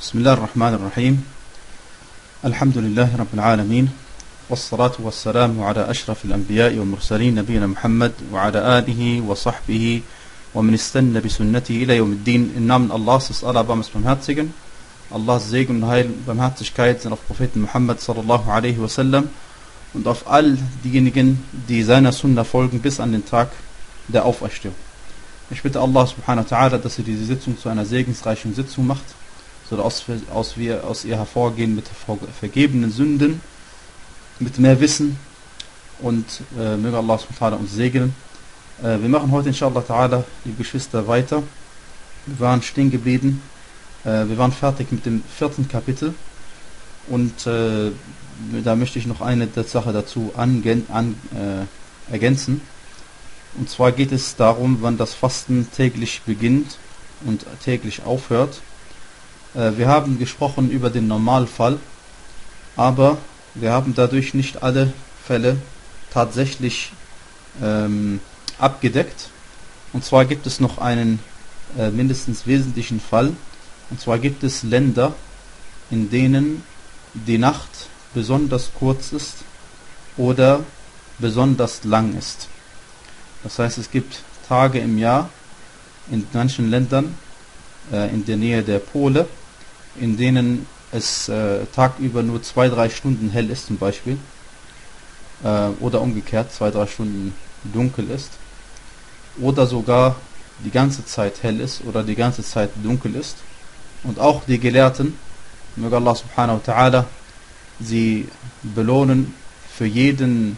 بسم الله الرحمن الرحيم. الحمد لله رب العالمين، والصلاة والسلام على أشرف الأنبياء والمرسلين نبينا محمد وعلى آله وصحبه ومن استنى بسنته إلى يوم الدين. Im Namen Allahs ist Allah Barmherzige. Allahs Segen und Heil, Barmherzigkeit sind auf Propheten Muhammad sallallahu alaihi wasallam und auf all diejenigen, die seiner Sunna folgen bis an den Tag der Auferstehung. Ich bitte Allah subhanahu wa ta'ala, dass er diese Sitzung zu einer segensreichen Sitzung macht, sodass wir aus ihr hervorgehen mit vergebenen Sünden, mit mehr Wissen, und möge Allah subhanahu wa ta'ala uns segnen. Wir machen heute inshallah ta'ala, liebe Geschwister, weiter. Wir waren stehen geblieben, wir waren fertig mit dem 4. Kapitel, und da möchte ich noch eine Sache dazu ergänzen. Und zwar geht es darum, wann das Fasten täglich beginnt und täglich aufhört. Wir haben gesprochen über den Normalfall, aber wir haben dadurch nicht alle Fälle tatsächlich abgedeckt. Und zwar gibt es noch einen mindestens wesentlichen Fall. Und zwar gibt es Länder, in denen die Nacht besonders kurz ist oder besonders lang ist. Das heißt, es gibt Tage im Jahr in manchen Ländern in der Nähe der Pole, in denen es tagüber nur 2-3 Stunden hell ist zum Beispiel, oder umgekehrt 2-3 Stunden dunkel ist, oder sogar die ganze Zeit hell ist oder die ganze Zeit dunkel ist. Und auch die Gelehrten, möge Allah subhanahu wa ta'ala sie belohnen für jede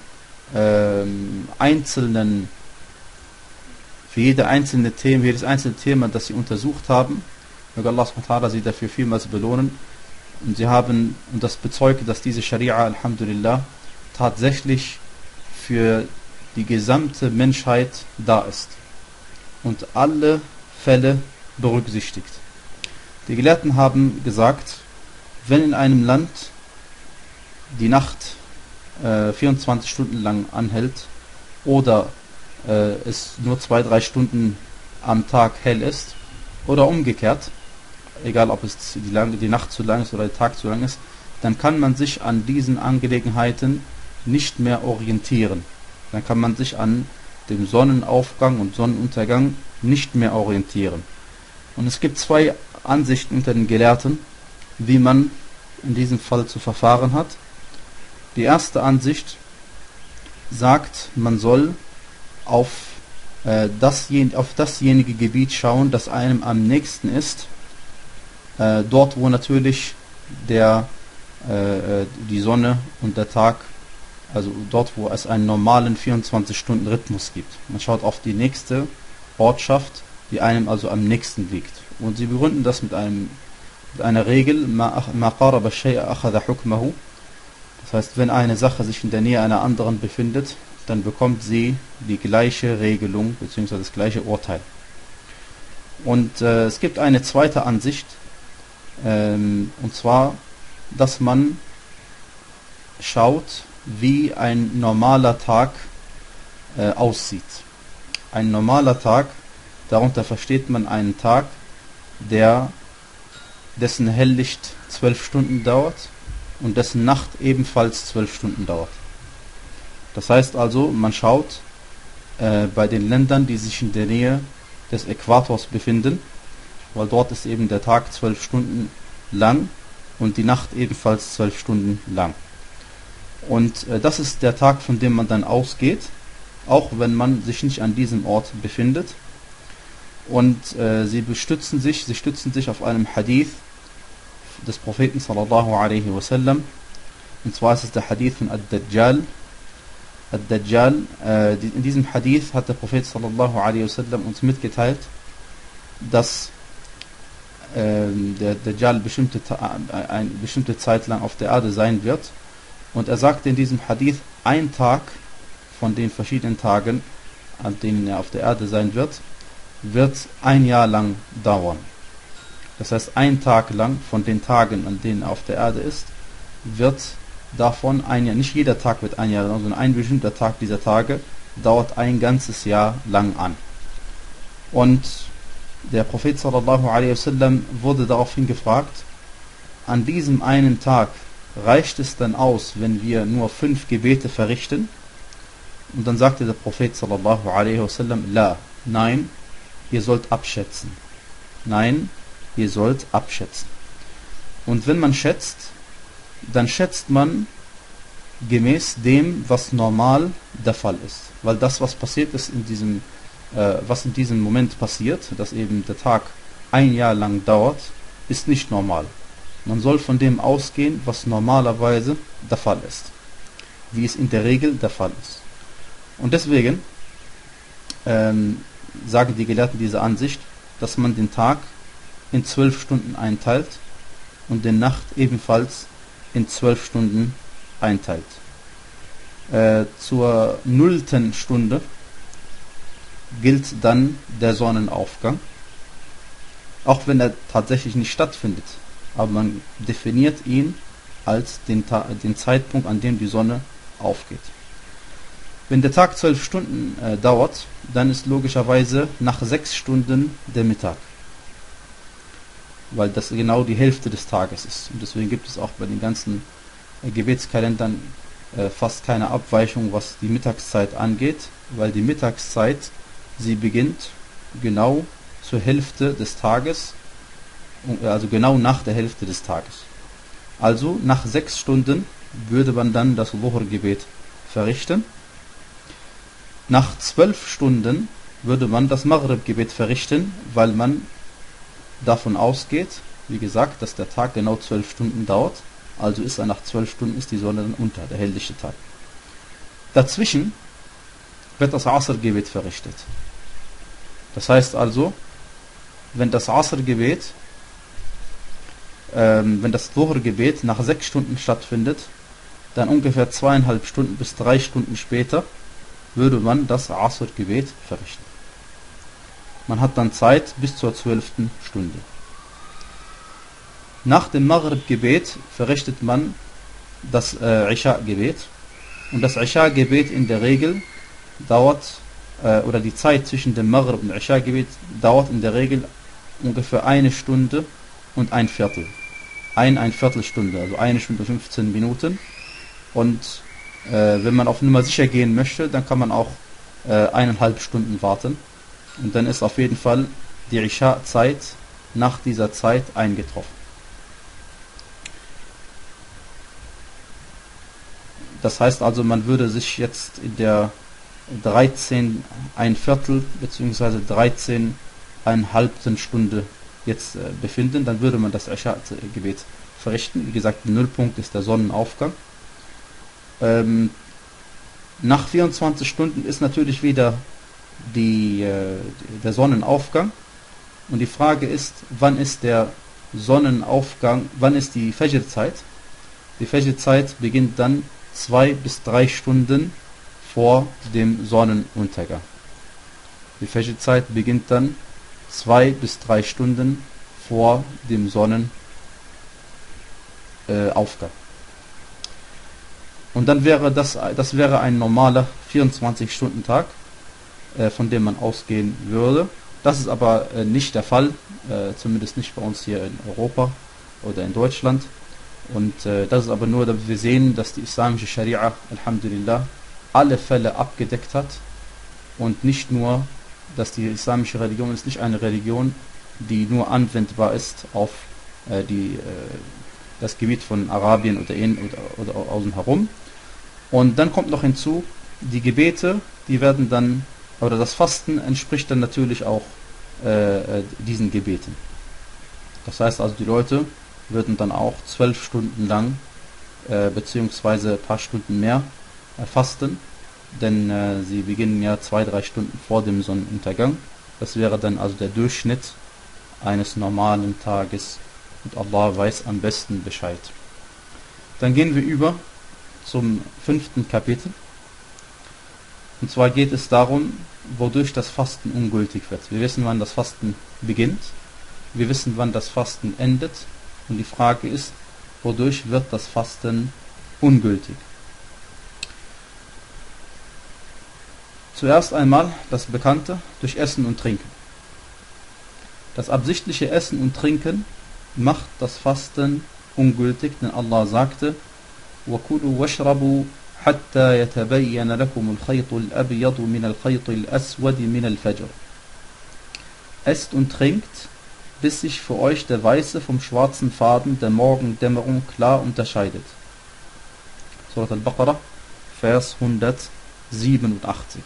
einzelne Thema, das sie untersucht haben. Möge Allah subhanahu wa ta'ala sie dafür vielmals belohnen. Und sie haben, und das bezeugt, dass diese Scharia, alhamdulillah, tatsächlich für die gesamte Menschheit da ist und alle Fälle berücksichtigt. Die Gelehrten haben gesagt, wenn in einem Land die Nacht 24 Stunden lang anhält oder es nur 2-3 Stunden am Tag hell ist oder umgekehrt, egal ob es die Nacht zu lang ist oder der Tag zu lang ist, dann kann man sich an diesen Angelegenheiten nicht mehr orientieren. Dann kann man sich an dem Sonnenaufgang und Sonnenuntergang nicht mehr orientieren. Und es gibt 2 Ansichten unter den Gelehrten, wie man in diesem Fall zu verfahren hat. Die erste Ansicht sagt, man soll auf dasjenige Gebiet schauen, das einem am nächsten ist, dort wo natürlich die Sonne und der Tag, also dort wo es einen normalen 24-Stunden-Rhythmus gibt. Man schaut auf die nächste Ortschaft, die einem also am nächsten liegt. Und sie begründen das mit einer Regel, ma qaraba shay'a akhadha hukmahu. Das heißt, wenn eine Sache sich in der Nähe einer anderen befindet, dann bekommt sie die gleiche Regelung bzw. das gleiche Urteil. Und es gibt eine zweite Ansicht, und zwar, dass man schaut, wie ein normaler Tag aussieht. Ein normaler Tag, darunter versteht man einen Tag, dessen Helllicht 12 Stunden dauert und dessen Nacht ebenfalls 12 Stunden dauert. Das heißt also, man schaut bei den Ländern, die sich in der Nähe des Äquators befinden, weil dort ist eben der Tag 12 Stunden lang und die Nacht ebenfalls 12 Stunden lang. Und das ist der Tag, von dem man dann ausgeht, auch wenn man sich nicht an diesem Ort befindet. Und sie stützen sich auf einem Hadith des Propheten sallallahu alaihi wasallam. Und zwar ist es der Hadith von Ad-Dajjal. In diesem Hadith hat der Prophet sallallahu alaihi wasallam uns mitgeteilt, dass der Dajjal eine bestimmte Zeit lang auf der Erde sein wird. Und er sagte in diesem Hadith, ein Tag von den verschiedenen Tagen, an denen er auf der Erde sein wird 1 Jahr lang dauern. Das heißt, ein Tag lang von den Tagen, an denen er auf der Erde ist, wird davon ein Jahr, nicht jeder Tag wird 1 Jahr lang, sondern ein bestimmter Tag dieser Tage dauert ein ganzes Jahr lang an. Und der Prophet sallallahu alaihi wasallam wurde daraufhin gefragt, an diesem einen Tag reicht es dann aus, wenn wir nur 5 Gebete verrichten? Und dann sagte der Prophet sallallahu alaihi wasallam, La, nein, ihr sollt abschätzen. Nein, ihr sollt abschätzen. Und wenn man schätzt, dann schätzt man gemäß dem, was normal der Fall ist. Weil das, was passiert ist was in diesem Moment passiert, dass eben der Tag ein Jahr lang dauert, ist nicht normal. Man soll von dem ausgehen, was normalerweise der Fall ist. Wie es in der Regel der Fall ist. Und deswegen sagen die Gelehrten diese Ansicht, dass man den Tag in 12 Stunden einteilt und die Nacht ebenfalls in 12 Stunden einteilt. Zur 0. Stunde gilt dann der Sonnenaufgang, auch wenn er tatsächlich nicht stattfindet, aber man definiert ihn als den Zeitpunkt, an dem die Sonne aufgeht. Wenn der Tag 12 Stunden dauert, dann ist logischerweise nach 6 Stunden der Mittag, weil das genau die Hälfte des Tages ist. Und deswegen gibt es auch bei den ganzen Gebetskalendern fast keine Abweichung, was die Mittagszeit angeht, weil die Mittagszeit, sie beginnt genau zur Hälfte des Tages, also genau nach der Hälfte des Tages. Also nach 6 Stunden würde man dann das Dhuhr-Gebet verrichten. Nach 12 Stunden würde man das Maghrib-Gebet verrichten, weil man davon ausgeht, wie gesagt, dass der Tag genau 12 Stunden dauert. Also ist er nach 12 Stunden ist die Sonne dann unter, der helllichte Tag. Dazwischen wird das Asr-Gebet verrichtet. Das heißt also, wenn das Asr-Gebet, wenn das Dhuhr-Gebet nach 6 Stunden stattfindet, dann ungefähr 2,5 Stunden bis 3 Stunden später würde man das Asr-Gebet verrichten. Man hat dann Zeit bis zur 12. Stunde. Nach dem Maghrib-Gebet verrichtet man das Isha-Gebet. Und das Isha-Gebet in der Regel dauert, oder die Zeit zwischen dem Maghrib und Isha-Gebet dauert in der Regel ungefähr 1 Stunde und ein Viertel. Ein Viertelstunde, also 1 Stunde 15 Minuten. Und wenn man auf Nummer sicher gehen möchte, dann kann man auch 1,5 Stunden warten. Und dann ist auf jeden Fall die Isha-Zeit nach dieser Zeit eingetroffen. Das heißt also, man würde sich jetzt in der 13 ein Viertel bzw. 13,5 Stunde jetzt befinden, dann würde man das Isha-Gebet verrichten. Wie gesagt, der Nullpunkt ist der Sonnenaufgang. Nach 24 Stunden ist natürlich wieder der Sonnenaufgang. Und die Frage ist, wann ist der Sonnenaufgang, wann ist die Fajr-Zeit? Die Fajr-Zeit beginnt dann 2 bis 3 Stunden vor dem Sonnenuntergang. Die Fajr-Zeit beginnt dann 2 bis 3 Stunden vor dem Sonnenaufgang. Und dann wäre das wäre ein normaler 24-Stunden-Tag, von dem man ausgehen würde. Das ist aber nicht der Fall, zumindest nicht bei uns hier in Europa oder in Deutschland. Und das ist aber nur, damit wir sehen, dass die islamische Scharia, Alhamdulillah, alle Fälle abgedeckt hat und nicht nur, dass die islamische Religion ist nicht eine Religion, die nur anwendbar ist auf das Gebiet von Arabien oder außen herum. Und dann kommt noch hinzu, die Gebete, die werden dann, oder das Fasten entspricht dann natürlich auch diesen Gebeten. Das heißt also, die Leute würden dann auch 12 Stunden lang, beziehungsweise ein paar Stunden mehr fasten, denn sie beginnen ja 2-3 Stunden vor dem Sonnenuntergang. Das wäre dann also der Durchschnitt eines normalen Tages und Allah weiß am besten Bescheid. Dann gehen wir über zum 5. Kapitel. Und zwar geht es darum, wodurch das Fasten ungültig wird. Wir wissen, wann das Fasten beginnt. Wir wissen, wann das Fasten endet. Und die Frage ist, wodurch wird das Fasten ungültig? Zuerst einmal das Bekannte, durch Essen und Trinken. Das absichtliche Essen und Trinken macht das Fasten ungültig, denn Allah sagte: وَكُلُوا وَاشْرَبُوا حَتَّى يَتَبَيَّنَ لَكُمُ الْخَيْطُ الْأَبْيَضُ مِنَ الْخَيْطِ الْأَسْوَدِ مِنَ الْفَجْرِ. Esst und trinkt, bis sich für euch der weiße vom schwarzen Faden der Morgendämmerung klar unterscheidet. Surat al-Baqarah, Vers 187.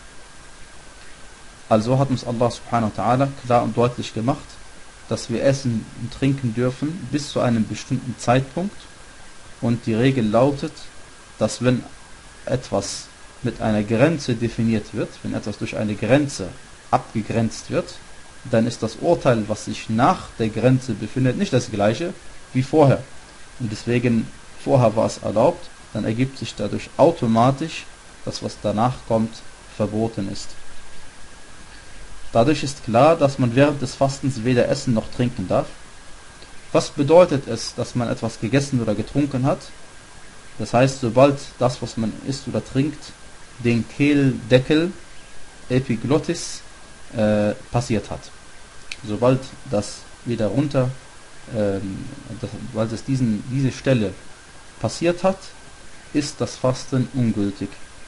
Also hat uns Allah subhanahu wa ta'ala klar und deutlich gemacht, dass wir essen und trinken dürfen bis zu einem bestimmten Zeitpunkt, und die Regel lautet, dass wenn etwas mit einer Grenze definiert wird, wenn etwas durch eine Grenze abgegrenzt wird, dann ist das Urteil, was sich nach der Grenze befindet, nicht das gleiche wie vorher. Und deswegen, vorher war es erlaubt, dann ergibt sich dadurch automatisch, dass was danach kommt, verboten ist. Dadurch ist klar, dass man während des Fastens weder essen noch trinken darf. Was bedeutet es, dass man etwas gegessen oder getrunken hat? Das heißt, sobald das, was man isst oder trinkt, den Kehldeckel, Epiglottis, passiert hat. Sobald das wieder runter, sobald es diese Stelle passiert hat, ist das Fasten ungültig.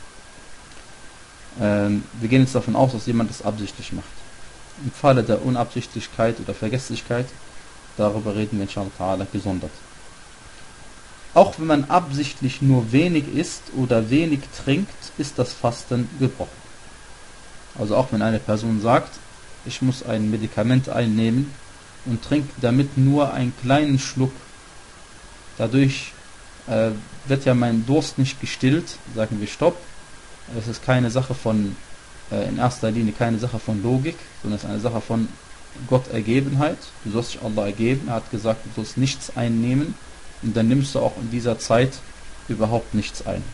Wir gehen jetzt davon aus, dass jemand das absichtlich macht. Im Falle der Unabsichtlichkeit oder Vergesslichkeit, darüber reden wir inshallah gesondert. Auch wenn man absichtlich nur wenig isst oder wenig trinkt, ist das Fasten gebrochen. Also auch wenn eine Person sagt, ich muss ein Medikament einnehmen und trinkt damit nur einen kleinen Schluck, dadurch wird ja mein Durst nicht gestillt, sagen wir Stopp. Es ist keine Sache von, in erster Linie keine Sache von Logik, sondern es ist eine Sache von Gottergebenheit. Du sollst dich Allah ergeben, er hat gesagt, du sollst nichts einnehmen, und dann nimmst du auch in dieser Zeit überhaupt nichts ein.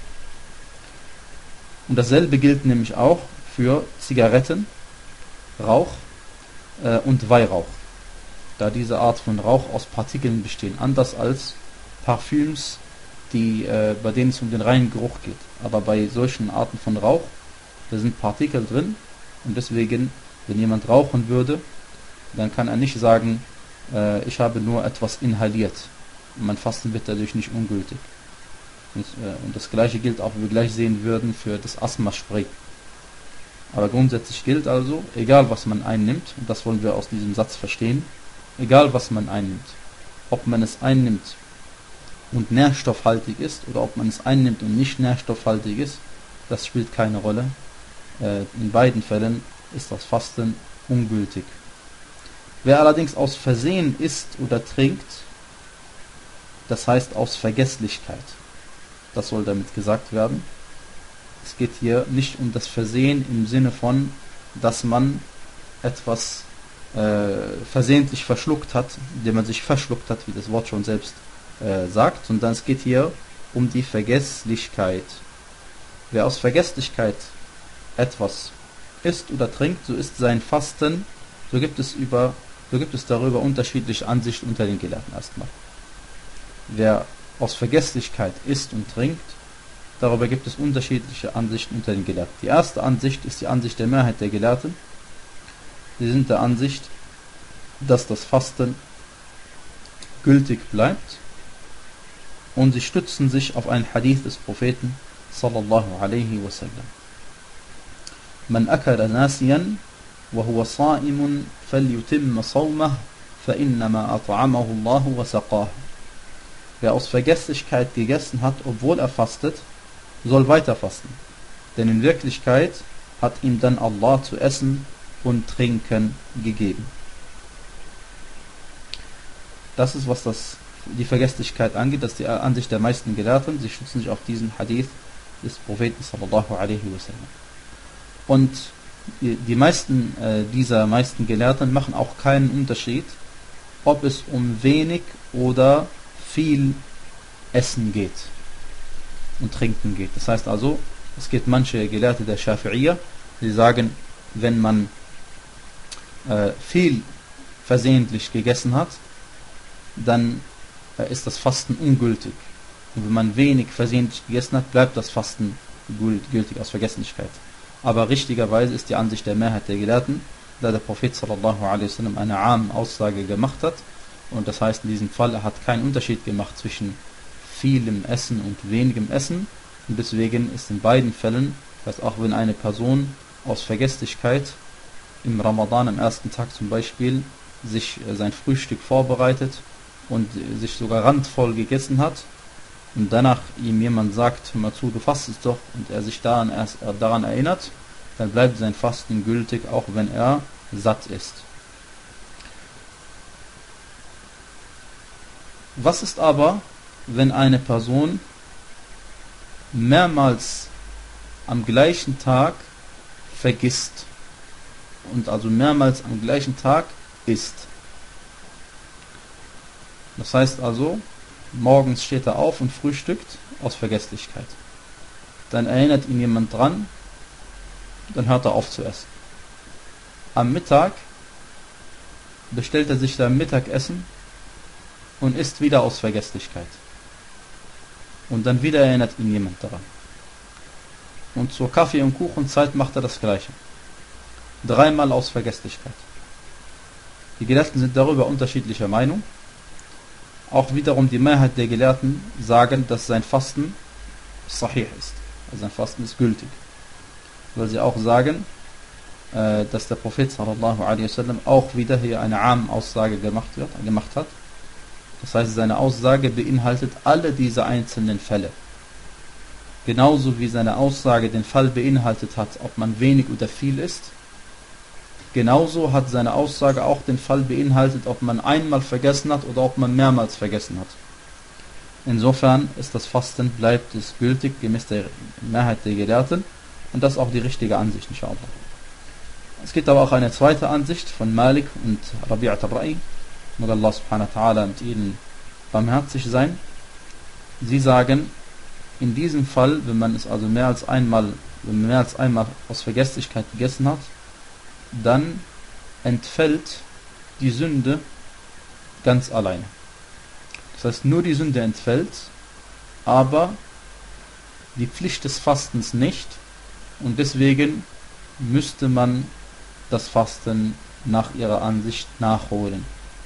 Und dasselbe gilt nämlich auch für Zigaretten, Rauch und Weihrauch, da diese Art von Rauch aus Partikeln bestehen, anders als Parfüms, bei denen es um den reinen Geruch geht. Aber bei solchen Arten von Rauch, da sind Partikel drin, und deswegen, wenn jemand rauchen würde, dann kann er nicht sagen, ich habe nur etwas inhaliert. Und mein Fasten wird dadurch nicht ungültig. Und das gleiche gilt auch, wie wir gleich sehen würden, für das Asthma-Spray. Aber grundsätzlich gilt also, egal was man einnimmt, und das wollen wir aus diesem Satz verstehen, egal was man einnimmt, ob man es einnimmt und nährstoffhaltig ist oder ob man es einnimmt und nicht nährstoffhaltig ist, das spielt keine Rolle. In beiden Fällen ist das Fasten ungültig. Wer allerdings aus Versehen isst oder trinkt, das heißt aus Vergesslichkeit, das soll damit gesagt werden. Es geht hier nicht um das Versehen im Sinne von, dass man etwas versehentlich verschluckt hat, indem man sich verschluckt hat, wie das Wort schon selbst sagt, sondern es geht hier um die Vergesslichkeit. Wer aus Vergesslichkeit etwas isst oder trinkt, so ist sein Fasten, so gibt es darüber unterschiedliche Ansichten unter den Gelehrten erstmal. Wer aus Vergesslichkeit isst und trinkt, darüber gibt es unterschiedliche Ansichten unter den Gelehrten. Die erste Ansicht ist die Ansicht der Mehrheit der Gelehrten. Sie sind der Ansicht, dass das Fasten gültig bleibt, und sie stützen sich auf einen Hadith des Propheten sallallahu alaihi wasallam. Man akala nasiyan wa huwa sa'imun falyutimma sawmah fa innama at'amahu Allah wa saqah. Wer aus Vergesslichkeit gegessen hat, obwohl er fastet, soll weiter fasten, denn in Wirklichkeit hat ihm dann Allah zu essen und trinken gegeben. Das ist, was die Vergesslichkeit angeht, das ist die Ansicht der meisten Gelehrten. Sie stützen sich auf diesen Hadith des Propheten sallallahu alaihi wasallam. Und die meisten dieser meisten Gelehrten machen auch keinen Unterschied, ob es um wenig oder viel Essen geht und Trinken geht. Das heißt also, es gibt manche Gelehrte der Schafi'iyya, die sagen, wenn man viel versehentlich gegessen hat, dann ist das Fasten ungültig. Und wenn man wenig versehentlich gegessen hat, bleibt das Fasten gültig aus Vergesslichkeit. Aber richtigerweise ist die Ansicht der Mehrheit der Gelehrten, da der Prophet sallallahu alaihi wasallam eine Aussage gemacht hat, Und das heißt, in diesem Fall, er hat keinen Unterschied gemacht zwischen vielem Essen und wenigem Essen. Und deswegen ist in beiden Fällen, das heißt auch wenn eine Person aus Vergesslichkeit im Ramadan am ersten Tag zum Beispiel sich sein Frühstück vorbereitet und sich sogar randvoll gegessen hat und danach ihm jemand sagt, hör mal zu, du fastest doch, und er sich daran erinnert, dann bleibt sein Fasten gültig, auch wenn er satt ist. Was ist aber, wenn eine Person mehrmals am gleichen Tag vergisst und also mehrmals am gleichen Tag isst? Das heißt also, morgens steht er auf und frühstückt aus Vergesslichkeit. Dann erinnert ihn jemand dran, dann hört er auf zu essen. Am Mittag bestellt er sich sein Mittagessen und isst wieder aus Vergesslichkeit. Und dann wieder erinnert ihn jemand daran. Und zur Kaffee- und Kuchenzeit macht er das Gleiche. 3-mal aus Vergesslichkeit. Die Gelehrten sind darüber unterschiedlicher Meinung. Auch wiederum die Mehrheit der Gelehrten sagen, dass sein Fasten sahih ist. Also sein Fasten ist gültig. Weil sie auch sagen, dass der Prophet sallallahu alaihi wasallam auch wieder hier eine Aussage gemacht hat. Das heißt, seine Aussage beinhaltet alle diese einzelnen Fälle. Genauso wie seine Aussage den Fall beinhaltet hat, ob man wenig oder viel isst. Genauso hat seine Aussage auch den Fall beinhaltet, ob man einmal vergessen hat oder ob man mehrmals vergessen hat. Insofern ist das Fasten, bleibt es gültig, gemäß der Mehrheit der Gelehrten. Und das ist auch die richtige Ansicht, inshallah. Es gibt aber auch eine zweite Ansicht von Malik und Rabi'at al-Ra'i. Möge Allah subhanahu wa ta'ala mit ihnen barmherzig sein. Sie sagen, in diesem Fall, wenn man es also mehr als einmal aus Vergesslichkeit gegessen hat, dann entfällt die Sünde ganz alleine. Das heißt, nur die Sünde entfällt, aber die Pflicht des Fastens nicht, und deswegen müsste man das Fasten nach ihrer Ansicht nachholen.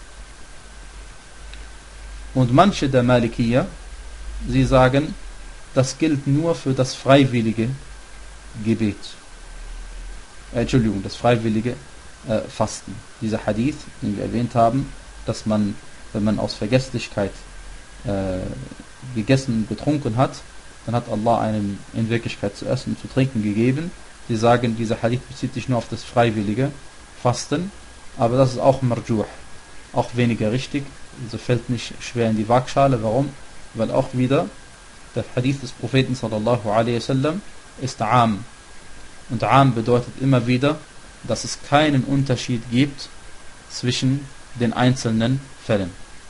Und manche der Malikier, sie sagen, das gilt nur für das freiwillige Gebet. Das freiwillige Fasten. Dieser Hadith, den wir erwähnt haben, dass man, wenn man aus Vergesslichkeit gegessen und getrunken hat, dann hat Allah einem in Wirklichkeit zu essen und zu trinken gegeben. Sie sagen, dieser Hadith bezieht sich nur auf das freiwillige Fasten, aber das ist auch marjuh, auch weniger richtig, also fällt nicht schwer in die Waagschale. Warum? Weil auch wieder der Hadith des Propheten sallallahu alaihi wasallam ist Aam. Und Aam bedeutet immer wieder, dass es keinen Unterschied gibt zwischen den einzelnen Fällen.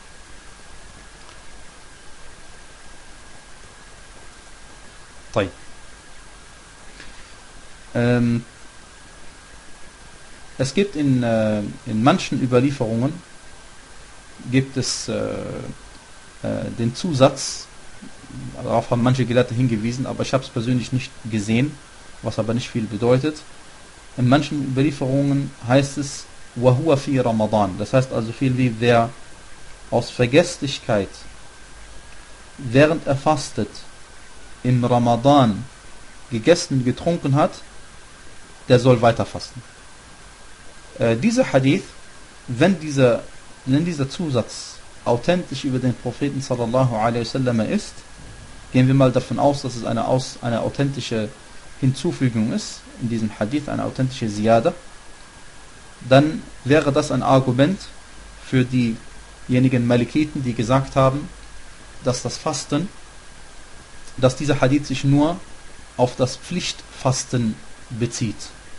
Es gibt in manchen Überlieferungen gibt es den Zusatz, darauf haben manche Gelehrte hingewiesen, aber ich habe es persönlich nicht gesehen, was aber nicht viel bedeutet. In manchen Überlieferungen heißt es وَهُوَ فِي Ramadan. Das heißt also viel wie, wer aus Vergesslichkeit, während er fastet, im Ramadan gegessen und getrunken hat, der soll weiter fasten. Dieser Hadith, wenn dieser Zusatz authentisch über den Propheten sallallahu alaihi wasallam ist, gehen wir mal davon aus, dass es eine authentische Hinzufügung ist, in diesem Hadith eine authentische Ziyada, dann wäre das ein Argument für diejenigen Malikiten, die gesagt haben, dass das Fasten, dass dieser Hadith sich nur auf das Pflichtfasten bezieht.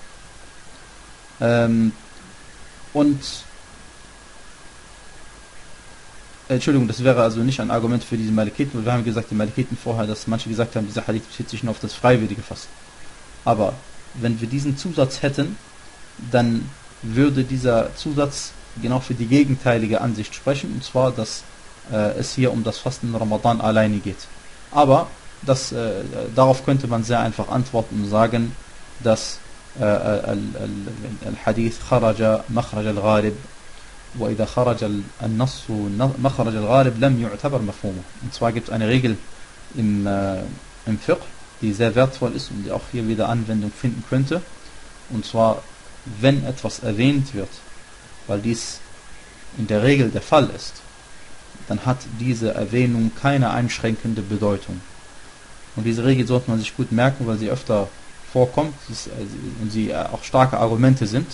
Entschuldigung, das wäre also nicht ein Argument für diese Malikiten, weil wir haben gesagt, die Malikiten vorher, dass manche gesagt haben, dieser Hadith bezieht sich nur auf das freiwillige Fasten. Aber wenn wir diesen Zusatz hätten, dann würde dieser Zusatz genau für die gegenteilige Ansicht sprechen, und zwar, dass es hier um das Fasten im Ramadan alleine geht. Aber darauf könnte man sehr einfach antworten und sagen, dass Al-Hadith kharaja makhraj al-ghalib, وإذا خرج النص مخرج الغالب لم يعتبر مفهومه. Und zwar gibt es eine Regel im Fiqh, die sehr wertvoll ist und die auch hier wieder Anwendung finden könnte. Und zwar, wenn etwas erwähnt wird, weil dies in der Regel der Fall ist, dann hat diese Erwähnung keine einschränkende Bedeutung. Und diese Regel sollte man sich gut merken, weil sie öfter vorkommt und sie auch starke Argumente sind.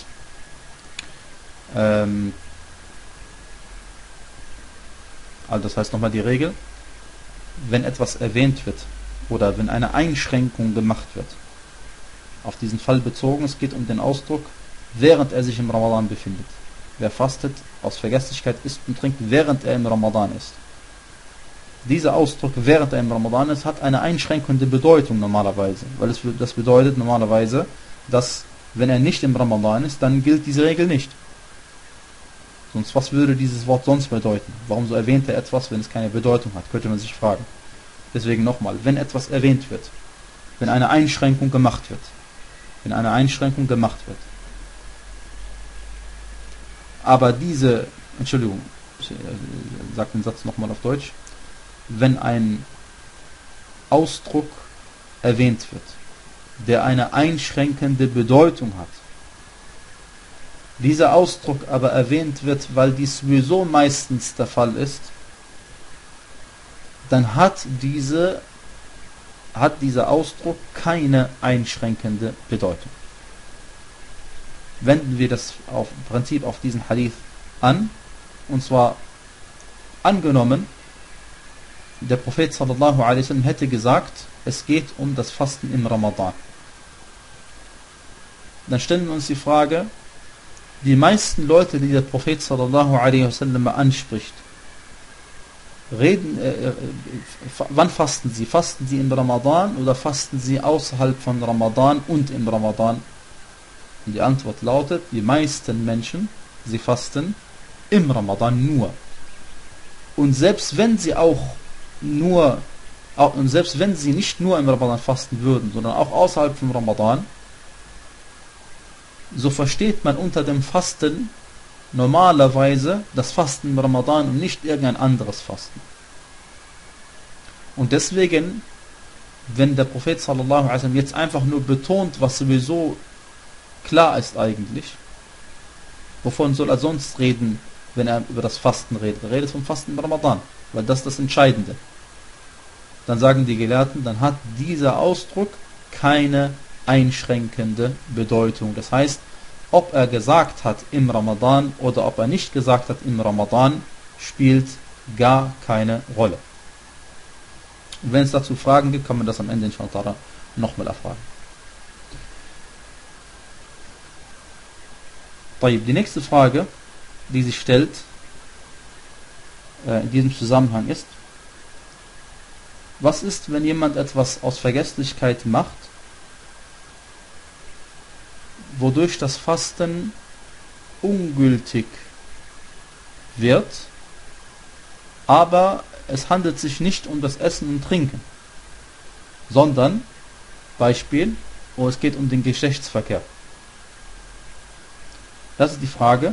Also das heißt nochmal die Regel, wenn etwas erwähnt wird oder wenn eine Einschränkung gemacht wird, auf diesen Fall bezogen, es geht um den Ausdruck, während er sich im Ramadan befindet. Wer fastet aus Vergesslichkeit, isst und trinkt, während er im Ramadan ist. Dieser Ausdruck, während er im Ramadan ist, hat eine einschränkende Bedeutung normalerweise, weil das bedeutet normalerweise, dass wenn er nicht im Ramadan ist, dann gilt diese Regel nicht. Sonst, was würde dieses Wort sonst bedeuten? Warum so erwähnt er etwas, wenn es keine Bedeutung hat? Könnte man sich fragen. Deswegen nochmal, wenn etwas erwähnt wird, wenn eine Einschränkung gemacht wird, aber diese, Entschuldigung, ich sage den Satz nochmal auf Deutsch, wenn ein Ausdruck erwähnt wird, der eine einschränkende Bedeutung hat, dieser Ausdruck aber erwähnt wird, weil dies sowieso meistens der Fall ist, dann hat dieser Ausdruck keine einschränkende Bedeutung. Wenden wir das Prinzip auf diesen Hadith an, und zwar angenommen, der Prophet sallallahu alaihi wasallam hätte gesagt, es geht um das Fasten im Ramadan. Dann stellen wir uns die Frage, die meisten Leute, die der Prophet sallallahu alaihi wasallam anspricht, wann fasten sie? Fasten sie im Ramadan oder fasten sie außerhalb von Ramadan und im Ramadan? Und die Antwort lautet, die meisten Menschen, sie fasten im Ramadan nur. Und selbst wenn sie nicht nur im Ramadan fasten würden, sondern auch außerhalb vom Ramadan, so versteht man unter dem Fasten normalerweise das Fasten im Ramadan und nicht irgendein anderes Fasten. Und deswegen, wenn der Prophet sallallahu alaihi wasallam jetzt einfach nur betont, was sowieso klar ist eigentlich, wovon soll er sonst reden, wenn er über das Fasten redet? Er redet vom Fasten im Ramadan, weil das ist das Entscheidende. Dann sagen die Gelehrten, dann hat dieser Ausdruck keine einschränkende Bedeutung. Das heißt, ob er gesagt hat im Ramadan oder ob er nicht gesagt hat im Ramadan, spielt gar keine Rolle. Und wenn es dazu Fragen gibt, kann man das am Ende inshallah nochmal erfragen. Die nächste Frage, die sich stellt in diesem Zusammenhang ist, was ist, wenn jemand etwas aus Vergesslichkeit macht, wodurch das Fasten ungültig wird, aber es handelt sich nicht um das Essen und Trinken, sondern, Beispiel, es geht um den Geschlechtsverkehr. Das ist die Frage,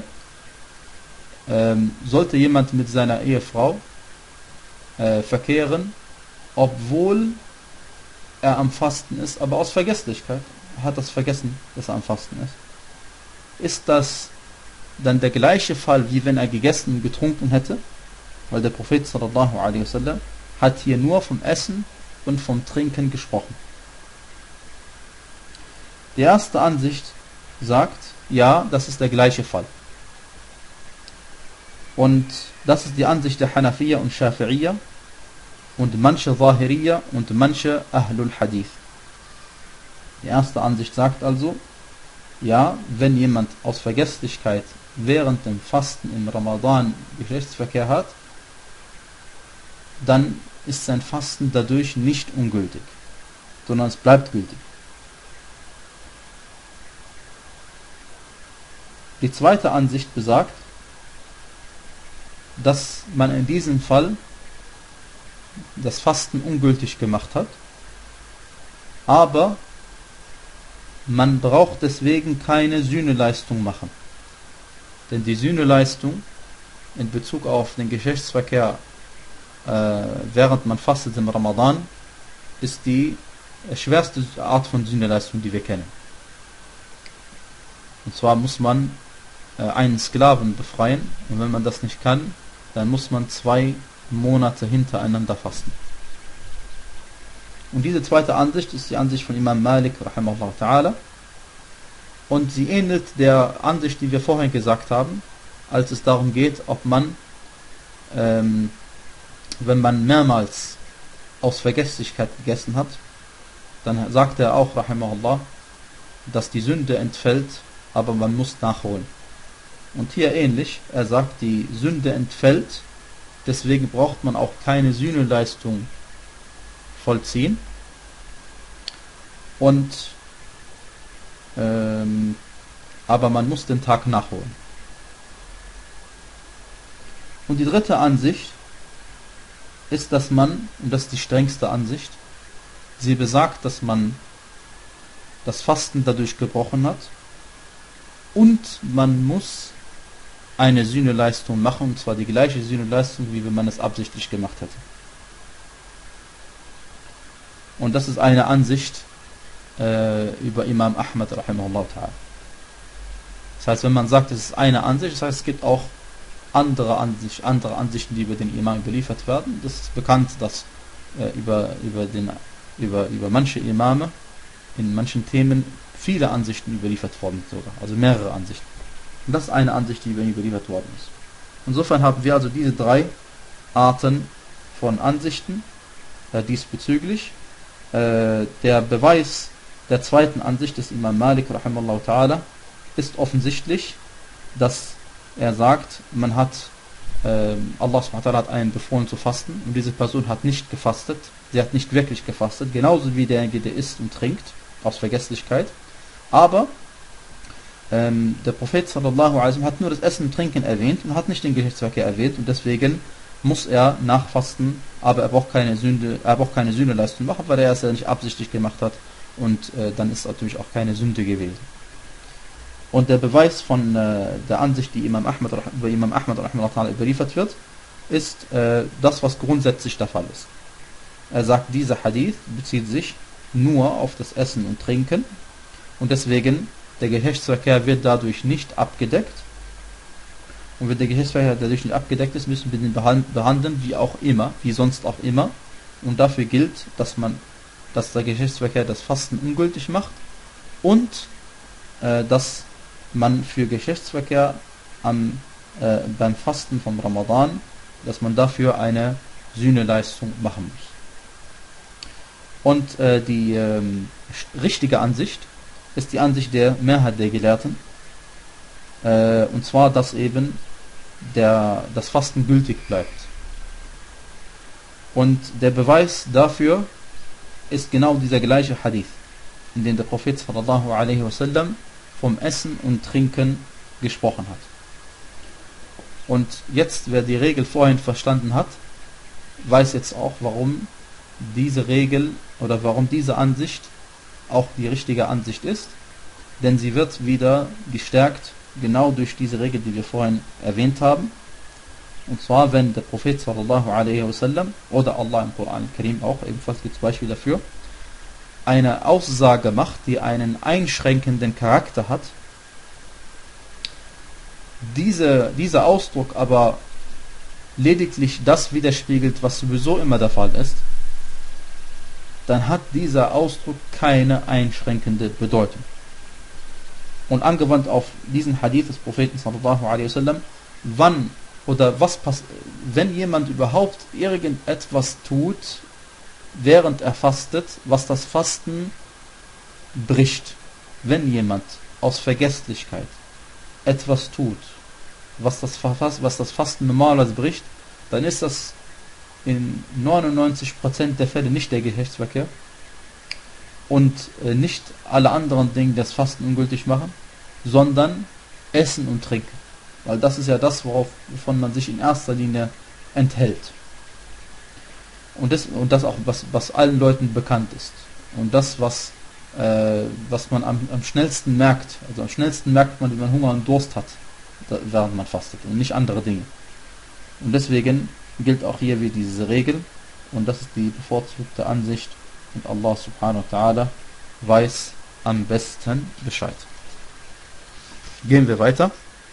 sollte jemand mit seiner Ehefrau verkehren, obwohl er am Fasten ist, aber aus Vergesslichkeit, hat das vergessen, dass er am Fasten ist. Ist das dann der gleiche Fall, wie wenn er gegessen und getrunken hätte? Weil der Prophet sallallahu alaihi wasallam hat hier nur vom Essen und vom Trinken gesprochen. Die erste Ansicht sagt, ja, das ist der gleiche Fall. Und das ist die Ansicht der Hanafiya und Shafi'iyya und manche Zahiriyya und manche Ahlul Hadith. Die erste Ansicht sagt also, ja, wenn jemand aus Vergesslichkeit während dem Fasten im Ramadan Geschlechtsverkehr hat, dann ist sein Fasten dadurch nicht ungültig, sondern es bleibt gültig. Die zweite Ansicht besagt, dass man in diesem Fall das Fasten ungültig gemacht hat, aber man braucht deswegen keine Sühneleistung machen. Denn die Sühneleistung in Bezug auf den Geschlechtsverkehr, während man fastet im Ramadan, ist die schwerste Art von Sühneleistung, die wir kennen. Und zwar muss man einen Sklaven befreien, und wenn man das nicht kann, dann muss man 2 Monate hintereinander fasten. Und diese zweite Ansicht ist die Ansicht von Imam Malik rahimahullah ta'ala, und sie ähnelt der Ansicht, die wir vorhin gesagt haben, als es darum geht, ob man, wenn man mehrmals aus Vergesslichkeit gegessen hat, dann sagt er auch rahimahullah, dass die Sünde entfällt, aber man muss nachholen. Und hier ähnlich, er sagt, die Sünde entfällt, deswegen braucht man auch keine Sühneleistung vollziehen. Und aber man muss den Tag nachholen. Und die dritte Ansicht ist, dass man, und das ist die strengste Ansicht, sie besagt, dass man das Fasten dadurch gebrochen hat und man muss eine Sühneleistung machen, und zwar die gleiche Sühneleistung, wie wenn man es absichtlich gemacht hätte. Und das ist eine Ansicht über Imam Ahmad rahimahullah ta'ala. Das heißt, wenn man sagt, es ist eine Ansicht, das heißt, es gibt auch andere Ansichten, die über den Imam überliefert werden. Das ist bekannt, dass über manche Imame in manchen Themen viele Ansichten überliefert worden sind sogar, also mehrere Ansichten. Und das ist eine Ansicht, die über ihn überliefert worden ist. Insofern haben wir also diese 3 Arten von Ansichten diesbezüglich. Der Beweis der zweiten Ansicht des Imam Malik rahimahullah ta'ala ist offensichtlich, dass er sagt, man hat Allah subhanahu wa ta'ala hat einen befohlen zu fasten und diese Person hat nicht gefastet, sie hat nicht wirklich gefastet, genauso wie derjenige, der isst und trinkt, aus Vergesslichkeit, aber der Prophet sallallahu alaihi wasallam hat nur das Essen und Trinken erwähnt und hat nicht den Geschlechtsverkehr erwähnt, und deswegen muss er nachfasten, aber er braucht keine Sühneleistung machen, weil er es ja nicht absichtlich gemacht hat, und dann ist natürlich auch keine Sünde gewesen. Und der Beweis von der Ansicht, die Imam Ahmad rahimahullah überliefert wird, ist das, was grundsätzlich der Fall ist. Er sagt, dieser Hadith bezieht sich nur auf das Essen und Trinken, und deswegen der Geschlechtsverkehr wird dadurch nicht abgedeckt. Und wenn der Geschlechtsverkehr dadurch nicht abgedeckt ist, müssen wir den behandeln wie auch immer, wie sonst auch immer. Und dafür gilt, dass der Geschlechtsverkehr das Fasten ungültig macht und dass man für Geschlechtsverkehr beim Fasten vom Ramadan, dass man dafür eine Sühneleistung machen muss. Und die richtige Ansicht ist die Ansicht der Mehrheit der Gelehrten, und zwar, dass eben das Fasten gültig bleibt. Und der Beweis dafür ist genau dieser gleiche Hadith, in dem der Prophet sallallahu alaihi wasallam vom Essen und Trinken gesprochen hat. Und jetzt, wer die Regel vorhin verstanden hat, weiß jetzt auch, warum diese Regel oder warum diese Ansicht auch die richtige Ansicht ist, denn sie wird wieder gestärkt genau durch diese Regel, die wir vorhin erwähnt haben. Und zwar, wenn der Prophet sallallahu alaihi wasallam oder Allah im Koran Karim auch, ebenfalls gibt es Beispiele dafür, eine Aussage macht, die einen einschränkenden Charakter hat, dieser Ausdruck aber lediglich das widerspiegelt, was sowieso immer der Fall ist, dann hat dieser Ausdruck keine einschränkende Bedeutung. Und angewandt auf diesen Hadith des Propheten sallallahu alaihi wasallam, wann oder was passiert, wenn jemand überhaupt irgendetwas tut, während er fastet, was das Fasten bricht. Wenn jemand aus Vergesslichkeit etwas tut, was das Fasten normalerweise bricht, dann ist das in 99% der Fälle nicht der Geschlechtsverkehr und nicht alle anderen Dinge das Fasten ungültig machen, sondern Essen und Trinken. Weil das ist ja das, wovon man sich in erster Linie enthält. Und das auch, was allen Leuten bekannt ist. Und das, was man am schnellsten merkt. Also am schnellsten merkt man, wenn man Hunger und Durst hat, während man fastet, und nicht andere Dinge. Und deswegen gilt auch hier wie diese Regel, und das ist die bevorzugte Ansicht, und Allah subhanahu wa ta'ala weiß am besten Bescheid. Gehen wir weiter.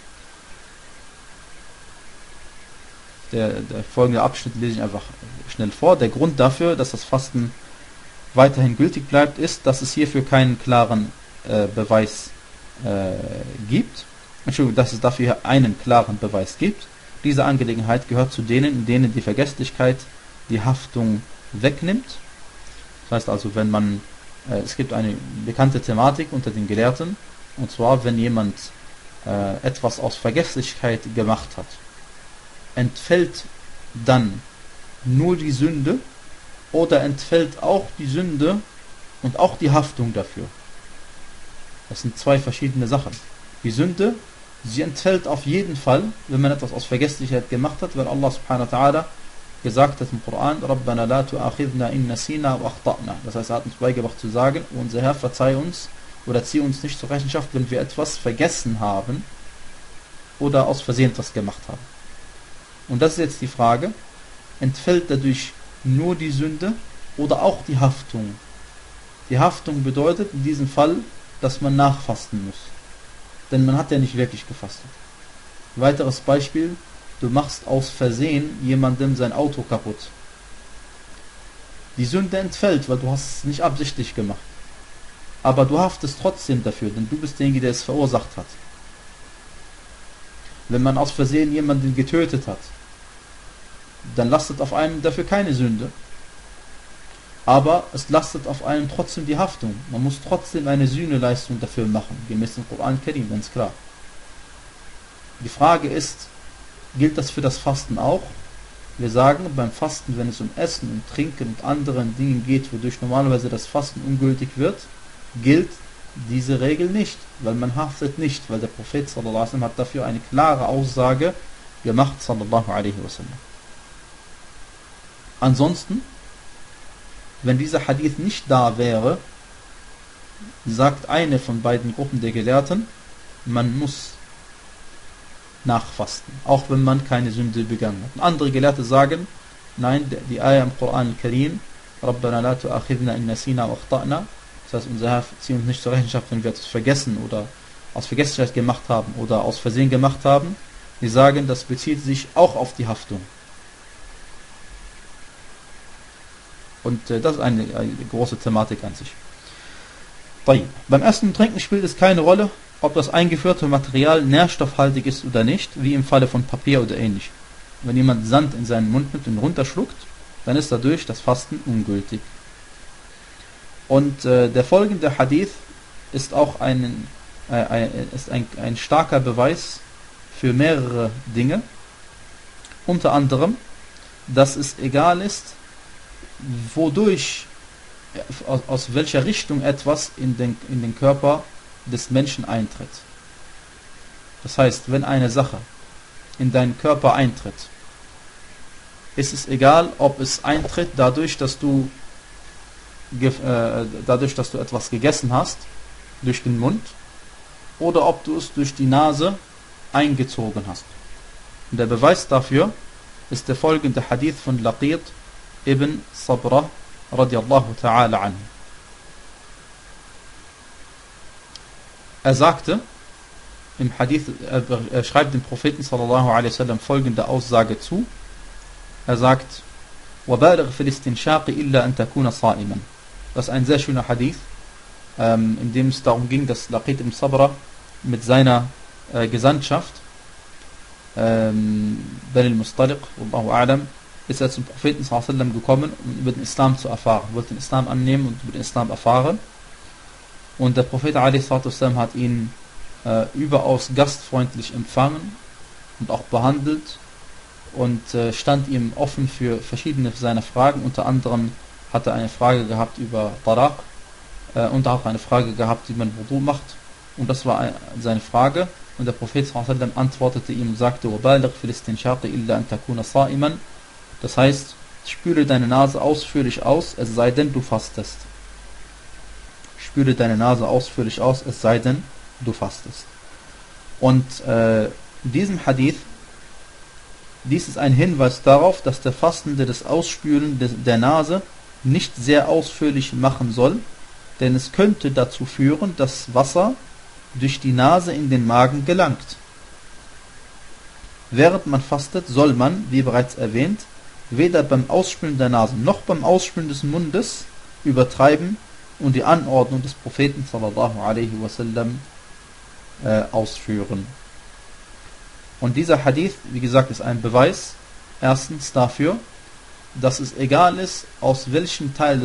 Der folgende Abschnitt lese ich einfach schnell vor. Der Grund dafür, dass das Fasten weiterhin gültig bleibt, ist, dass es hierfür keinen klaren Beweis gibt. Entschuldigung, dass es dafür einen klaren Beweis gibt. Diese Angelegenheit gehört zu denen, in denen die Vergesslichkeit die Haftung wegnimmt. Das heißt also, wenn man, es gibt eine bekannte Thematik unter den Gelehrten, und zwar, wenn jemand etwas aus Vergesslichkeit gemacht hat, entfällt dann nur die Sünde oder entfällt auch die Sünde und auch die Haftung dafür? Das sind zwei verschiedene Sachen. Die Sünde, sie entfällt auf jeden Fall, wenn man etwas aus Vergesslichkeit gemacht hat, weil Allah subhanahu wa ta'ala gesagt hat im Koran, Rabbana la tu'akhidna in nasina wa akhta'na. Das heißt, er hat uns beigebracht zu sagen, unser Herr, verzeih uns oder zieh uns nicht zur Rechenschaft, wenn wir etwas vergessen haben oder aus Versehen etwas gemacht haben. Und das ist jetzt die Frage, entfällt dadurch nur die Sünde oder auch die Haftung? Die Haftung bedeutet in diesem Fall, dass man nachfasten muss. Denn man hat ja nicht wirklich gefastet. Weiteres Beispiel, du machst aus Versehen jemandem sein Auto kaputt. Die Sünde entfällt, weil du hast es nicht absichtlich gemacht. Aber du haftest trotzdem dafür, denn du bist derjenige, der es verursacht hat. Wenn man aus Versehen jemanden getötet hat, dann lastet auf einem dafür keine Sünde. Aber es lastet auf einem trotzdem die Haftung. Man muss trotzdem eine Sühneleistung dafür machen, gemäß dem Koran Karim, ganz klar. Die Frage ist, gilt das für das Fasten auch? Wir sagen, beim Fasten, wenn es um Essen und Trinken und anderen Dingen geht, wodurch normalerweise das Fasten ungültig wird, gilt diese Regel nicht, weil man haftet nicht, weil der Prophet sallallahu alaihi wasallam hat dafür eine klare Aussage gemacht, sallallahu alaihi wasallam. Ansonsten, wenn dieser Hadith nicht da wäre, sagt eine von beiden Gruppen der Gelehrten, man muss nachfasten, auch wenn man keine Sünde begangen hat. Und andere Gelehrte sagen, nein, die Ayah im Koran al-Karim, Rabbana la tu'akhidna in nasina wa akhta'na, das heißt, unser Herr zieht uns nicht zur Rechenschaft, wenn wir etwas vergessen oder aus Vergesslichkeit gemacht haben oder aus Versehen gemacht haben. Die sagen, das bezieht sich auch auf die Haftung. Und das ist eine große Thematik an sich. Beim Essen und Trinken spielt es keine Rolle, ob das eingeführte Material nährstoffhaltig ist oder nicht, wie im Falle von Papier oder ähnlich. Wenn jemand Sand in seinen Mund nimmt und runterschluckt, dann ist dadurch das Fasten ungültig. Und der folgende Hadith ist auch ein starker Beweis für mehrere Dinge. Unter anderem, dass es egal ist, wodurch, aus welcher Richtung etwas in den Körper des Menschen eintritt. Das heißt, wenn eine Sache in deinen Körper eintritt, ist es egal, ob es eintritt dadurch, dass du etwas gegessen hast, durch den Mund, oder ob du es durch die Nase eingezogen hast. Und der Beweis dafür ist der folgende Hadith von Laqit ibn Sabra radiallahu ta'ala anhu. Er sagte, im Hadith, er schreibt dem Propheten sallallahu alaihi wasallam folgende Aussage zu. Er sagt, وَبَالِغْ فِي الْإِسْتِنْشَاقِ إِلَّا أَن تَكُونَ صَائِمًا. Das ist ein sehr schöner Hadith, in dem es darum ging, dass Laqit ibn Sabra mit seiner Gesandtschaft, Bani al-Mustaliq, Wallahu a'lam, ist er zum Propheten sallallahu alaihi wasallam gekommen, um über den Islam zu erfahren. Er wollte den Islam annehmen und über den Islam erfahren. Und der Prophet alaihi wasallam hat ihn überaus gastfreundlich empfangen und auch behandelt und stand ihm offen für verschiedene seiner Fragen. Unter anderem hat er eine Frage gehabt über Taraq und auch eine Frage gehabt, wie man Wudu macht. Und das war seine Frage. Und der Prophet sallallahu alaihi wasallam antwortete ihm und sagte, وَبَالِغْ فِي الْإِسْتِنْشَاقِ إِلَّا أَن تَكُونَ صَائِمًا. Das heißt, spüle deine Nase ausführlich aus, es sei denn, du fastest. Spüle deine Nase ausführlich aus, es sei denn, du fastest. Und in diesem Hadith Dies ist ein Hinweis darauf, dass der Fastende das Ausspülen der Nase nicht sehr ausführlich machen soll, denn es könnte dazu führen, dass Wasser durch die Nase in den Magen gelangt. Während man fastet, soll man, wie bereits erwähnt, weder beim Ausspülen der Nase noch beim Ausspülen des Mundes übertreiben und die Anordnung des Propheten sallallahu alaihi wasallam ausführen. Und dieser Hadith, wie gesagt, ist ein Beweis erstens dafür, dass es egal ist, aus welchem Teil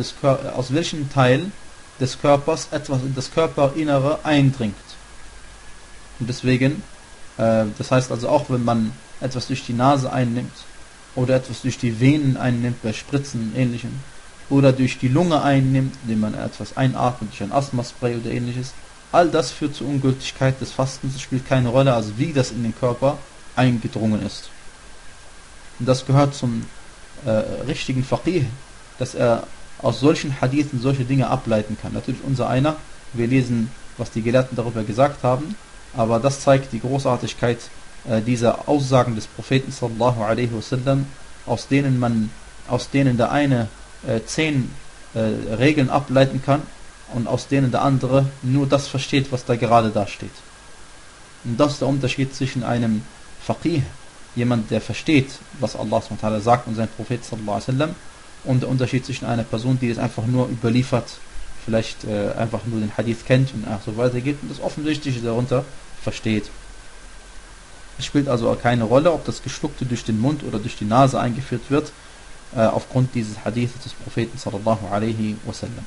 des Körpers etwas in das Körperinnere eindringt. Und deswegen, das heißt also auch, wenn man etwas durch die Nase einnimmt oder etwas durch die Venen einnimmt, bei Spritzen und Ähnlichem, oder durch die Lunge einnimmt, indem man etwas einatmet, durch ein Asthmaspray oder Ähnliches, all das führt zur Ungültigkeit des Fastens, es spielt keine Rolle, also wie das in den Körper eingedrungen ist. Und das gehört zum richtigen Faqih, dass er aus solchen Hadithen solche Dinge ableiten kann. Natürlich unser einer, wir lesen, was die Gelehrten darüber gesagt haben, aber das zeigt die Großartigkeit dieser Aussagen des Propheten sallallahu alaihi wasallam, aus denen der eine 10 Regeln ableiten kann und aus denen der andere nur das versteht, was da gerade da steht. Und das ist der Unterschied zwischen einem Faqih, jemand, der versteht, was Allah subhanahu wa ta'ala sagt und sein Prophet sallallahu alaihi wasallam, und der Unterschied zwischen einer Person, die es einfach nur überliefert, vielleicht einfach nur den Hadith kennt und so weitergeht und das Offensichtliche darunter versteht. Es spielt also keine Rolle, ob das Geschluckte durch den Mund oder durch die Nase eingeführt wird, aufgrund dieses Hadiths des Propheten sallallahu alaihi wasallam.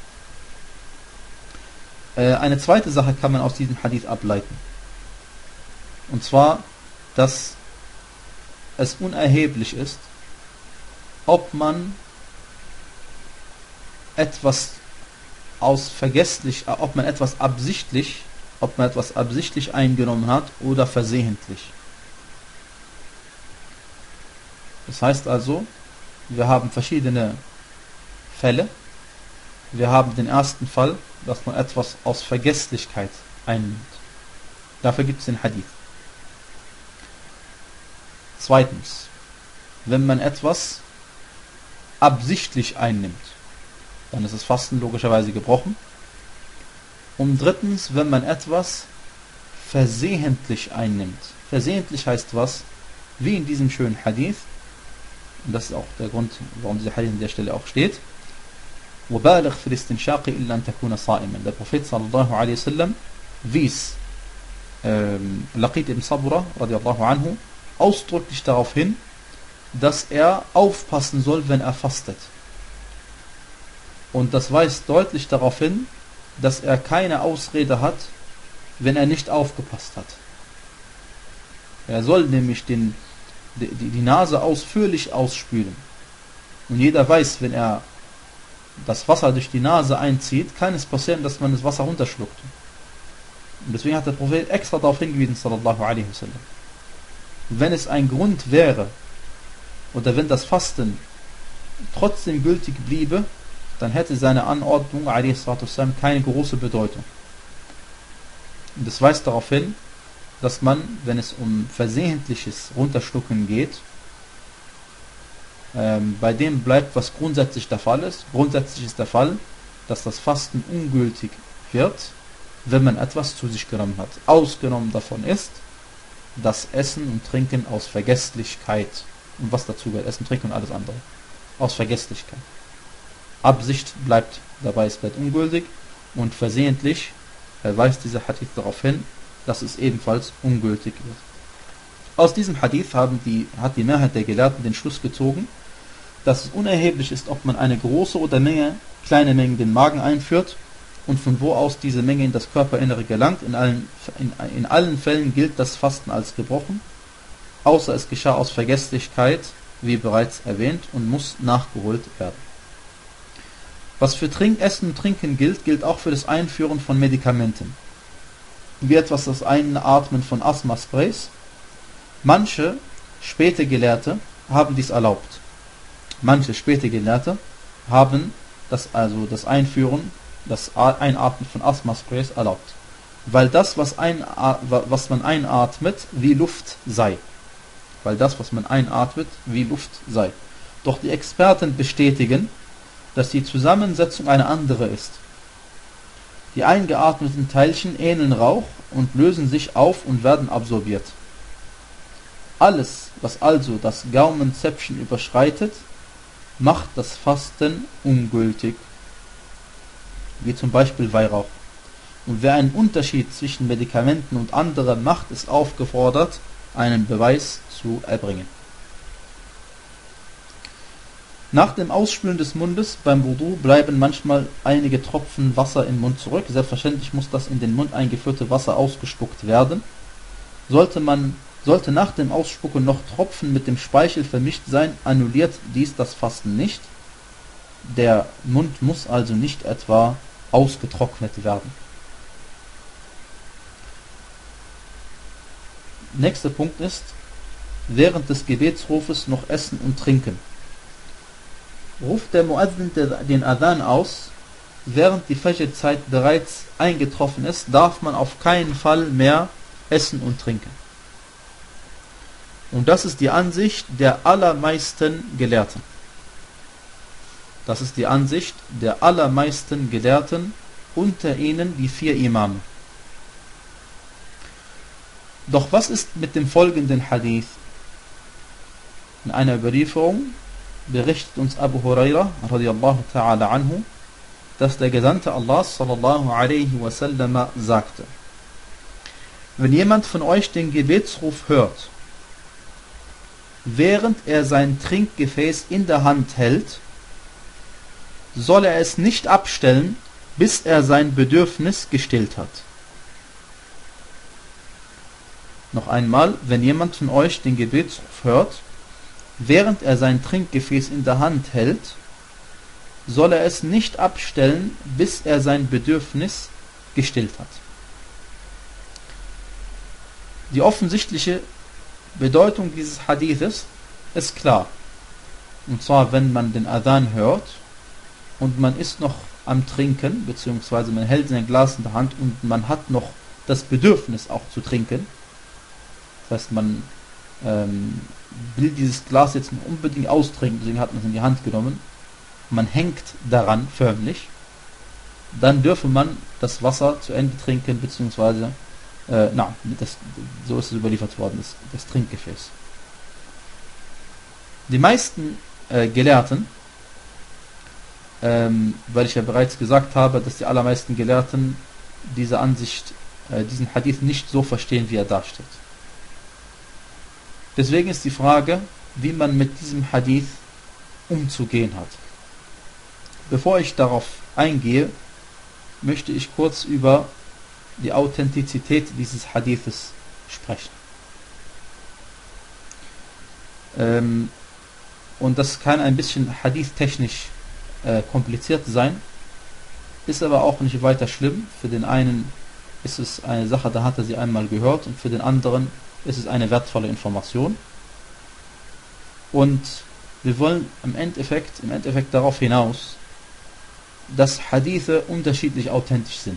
Eine zweite Sache kann man aus diesem Hadith ableiten. Und zwar, dass es unerheblich ist, ob man etwas absichtlich eingenommen hat oder versehentlich. Das heißt also, wir haben verschiedene Fälle. Wir haben den ersten Fall, dass man etwas aus Vergesslichkeit einnimmt. Dafür gibt es den Hadith. Zweitens, wenn man etwas absichtlich einnimmt, dann ist das Fasten logischerweise gebrochen. Und drittens, wenn man etwas versehentlich einnimmt. Versehentlich heißt was? Wie in diesem schönen Hadith, und das ist auch der Grund, warum dieser Hadith an der Stelle auch steht, وَبَالِغْ فِي الْإِسْتِنْشَاقِ إِلَّا أَنْ تَكُونَ صَائِمًا. Der Prophet sallallahu alaihi wasallam wies Laqit ibn Sabra radiallahu anhu ausdrücklich darauf hin, dass er aufpassen soll, wenn er fastet. Und das weist deutlich darauf hin, dass er keine Ausrede hat, wenn er nicht aufgepasst hat. Er soll nämlich die Nase ausführlich ausspülen. Und jeder weiß, wenn er das Wasser durch die Nase einzieht, kann es passieren, dass man das Wasser runterschluckt. Und deswegen hat der Prophet extra darauf hingewiesen, sallallahu alaihi wasallam. Wenn es ein Grund wäre, oder wenn das Fasten trotzdem gültig bliebe, dann hätte seine Anordnung alaihi salatu wassalam keine große Bedeutung. Und das weist darauf hin, dass man, wenn es um versehentliches Runterschlucken geht, bei dem bleibt, was grundsätzlich der Fall ist. Grundsätzlich ist der Fall, dass das Fasten ungültig wird, wenn man etwas zu sich genommen hat. Ausgenommen davon ist das Essen und Trinken aus Vergesslichkeit. Und was dazu gehört, Essen, Trinken und alles andere. Aus Vergesslichkeit. Absicht bleibt dabei, es bleibt ungültig, und versehentlich weist dieser Hadith darauf hin, dass es ebenfalls ungültig wird. Aus diesem Hadith hat die Mehrheit der Gelehrten den Schluss gezogen, dass es unerheblich ist, ob man eine große oder kleine Menge in den Magen einführt und von wo aus diese Menge in das Körperinnere gelangt. In allen Fällen gilt das Fasten als gebrochen, außer es geschah aus Vergesslichkeit, wie bereits erwähnt, und muss nachgeholt werden. Was für Essen und Trinken gilt, gilt auch für das Einführen von Medikamenten, wie etwas das Einatmen von Asthma-Sprays. Manche späte Gelehrte haben dies erlaubt. Manche späte Gelehrte haben das Einatmen von Asthma-Sprays erlaubt, weil das, was man einatmet, wie Luft sei. weil das, was man einatmet, wie Luft sei. Doch die Experten bestätigen, dass die Zusammensetzung eine andere ist. Die eingeatmeten Teilchen ähneln Rauch und lösen sich auf und werden absorbiert. Alles, was also das Gaumenzäpfchen überschreitet, macht das Fasten ungültig, wie zum Beispiel Weihrauch. Und wer einen Unterschied zwischen Medikamenten und anderem macht, ist aufgefordert, einen Beweis zu erbringen. Nach dem Ausspülen des Mundes beim Wudu bleiben manchmal einige Tropfen Wasser im Mund zurück. Selbstverständlich muss das in den Mund eingeführte Wasser ausgespuckt werden. Sollte nach dem Ausspucken noch Tropfen mit dem Speichel vermischt sein, annulliert dies das Fasten nicht. Der Mund muss also nicht etwa ausgetrocknet werden. Nächster Punkt ist, während des Gebetsrufes noch essen und trinken. Ruft der Muazzin den Adhan aus, während die Fajr-Zeit bereits eingetroffen ist, darf man auf keinen Fall mehr essen und trinken. Und das ist die Ansicht der allermeisten Gelehrten. Das ist die Ansicht der allermeisten Gelehrten, unter ihnen die 4 Imame. Doch was ist mit dem folgenden Hadith? In einer Überlieferung berichtet uns Abu Huraira radiyallahu ta'ala anhu, dass der Gesandte Allah sallallahu alaihi wasallam sagte: Wenn jemand von euch den Gebetsruf hört, während er sein Trinkgefäß in der Hand hält, soll er es nicht abstellen, bis er sein Bedürfnis gestillt hat. Noch einmal, wenn jemand von euch den Gebetsruf hört, während er sein Trinkgefäß in der Hand hält, soll er es nicht abstellen, bis er sein Bedürfnis gestillt hat. Die offensichtliche Bedeutung dieses Hadithes ist klar. Und zwar, wenn man den Adhan hört und man ist noch am Trinken, beziehungsweise man hält sein Glas in der Hand und man hat noch das Bedürfnis auch zu trinken. Das heißt, man will dieses Glas jetzt unbedingt austrinken, deswegen hat man es in die Hand genommen. Man hängt daran förmlich. Dann dürfe man das Wasser zu Ende trinken, beziehungsweise so ist es überliefert worden, das Trinkgefäß. Die meisten Gelehrten, weil ich ja bereits gesagt habe, dass die allermeisten Gelehrten diese Ansicht, diesen Hadith nicht so verstehen, wie er dasteht. Deswegen ist die Frage, wie man mit diesem Hadith umzugehen hat. Bevor ich darauf eingehe, möchte ich kurz über die Authentizität dieses Hadithes sprechen. Und das kann ein bisschen hadith-technisch kompliziert sein, ist aber auch nicht weiter schlimm. Für den einen ist es eine Sache, da hat er sie einmal gehört, und für den anderen ist es eine wertvolle Information. Und wir wollen im Endeffekt darauf hinaus, dass Hadithe unterschiedlich authentisch sind.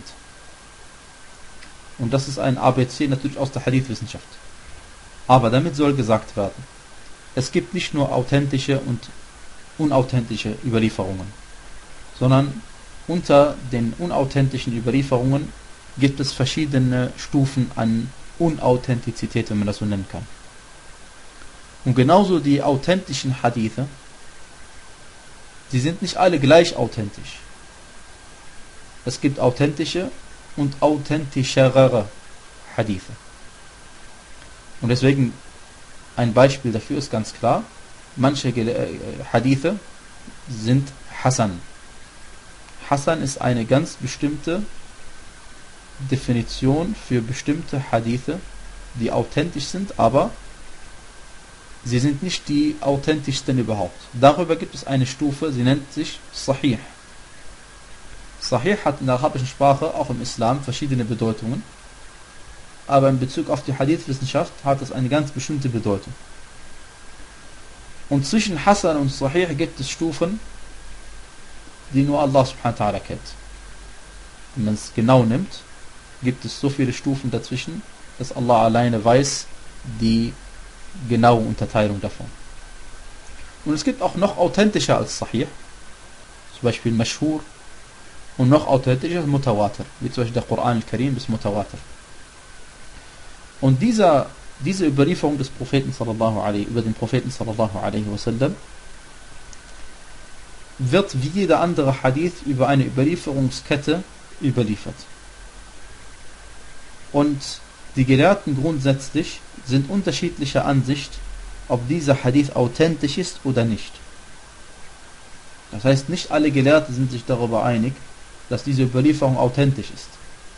Und das ist ein ABC natürlich aus der Hadith-Wissenschaft. Aber damit soll gesagt werden, es gibt nicht nur authentische und unauthentische Überlieferungen, sondern unter den unauthentischen Überlieferungen gibt es verschiedene Stufen an Unauthentizität, wenn man das so nennen kann. Und genauso die authentischen Hadithe, sie sind nicht alle gleich authentisch. Es gibt authentische und authentischere Hadithe. Und deswegen ein Beispiel dafür ist ganz klar, manche Hadithe sind Hasan. Hasan ist eine ganz bestimmte Definition für bestimmte Hadithe, die authentisch sind, aber sie sind nicht die authentischsten überhaupt. Darüber gibt es eine Stufe, sie nennt sich Sahih. Sahih hat in der arabischen Sprache, auch im Islam, verschiedene Bedeutungen, aber in Bezug auf die Hadith-Wissenschaft hat es eine ganz bestimmte Bedeutung. Und zwischen Hasan und Sahih gibt es Stufen, die nur Allah subhanahu wa ta'ala kennt. Wenn man es genau nimmt, gibt es so viele Stufen dazwischen, dass Allah alleine weiß, die genaue Unterteilung davon. Und es gibt auch noch authentischer als Sahih, zum Beispiel Mashhur, und noch authentischer als Mutawatir, wie zum Beispiel der Koran al-Karim ist Mutawatir. Und diese Überlieferung des Propheten über den Propheten sallallahu alaihi wasallam wird wie jeder andere Hadith über eine Überlieferungskette überliefert. Und die Gelehrten grundsätzlich sind unterschiedlicher Ansicht, ob dieser Hadith authentisch ist oder nicht. Das heißt, nicht alle Gelehrte sind sich darüber einig, dass diese Überlieferung authentisch ist.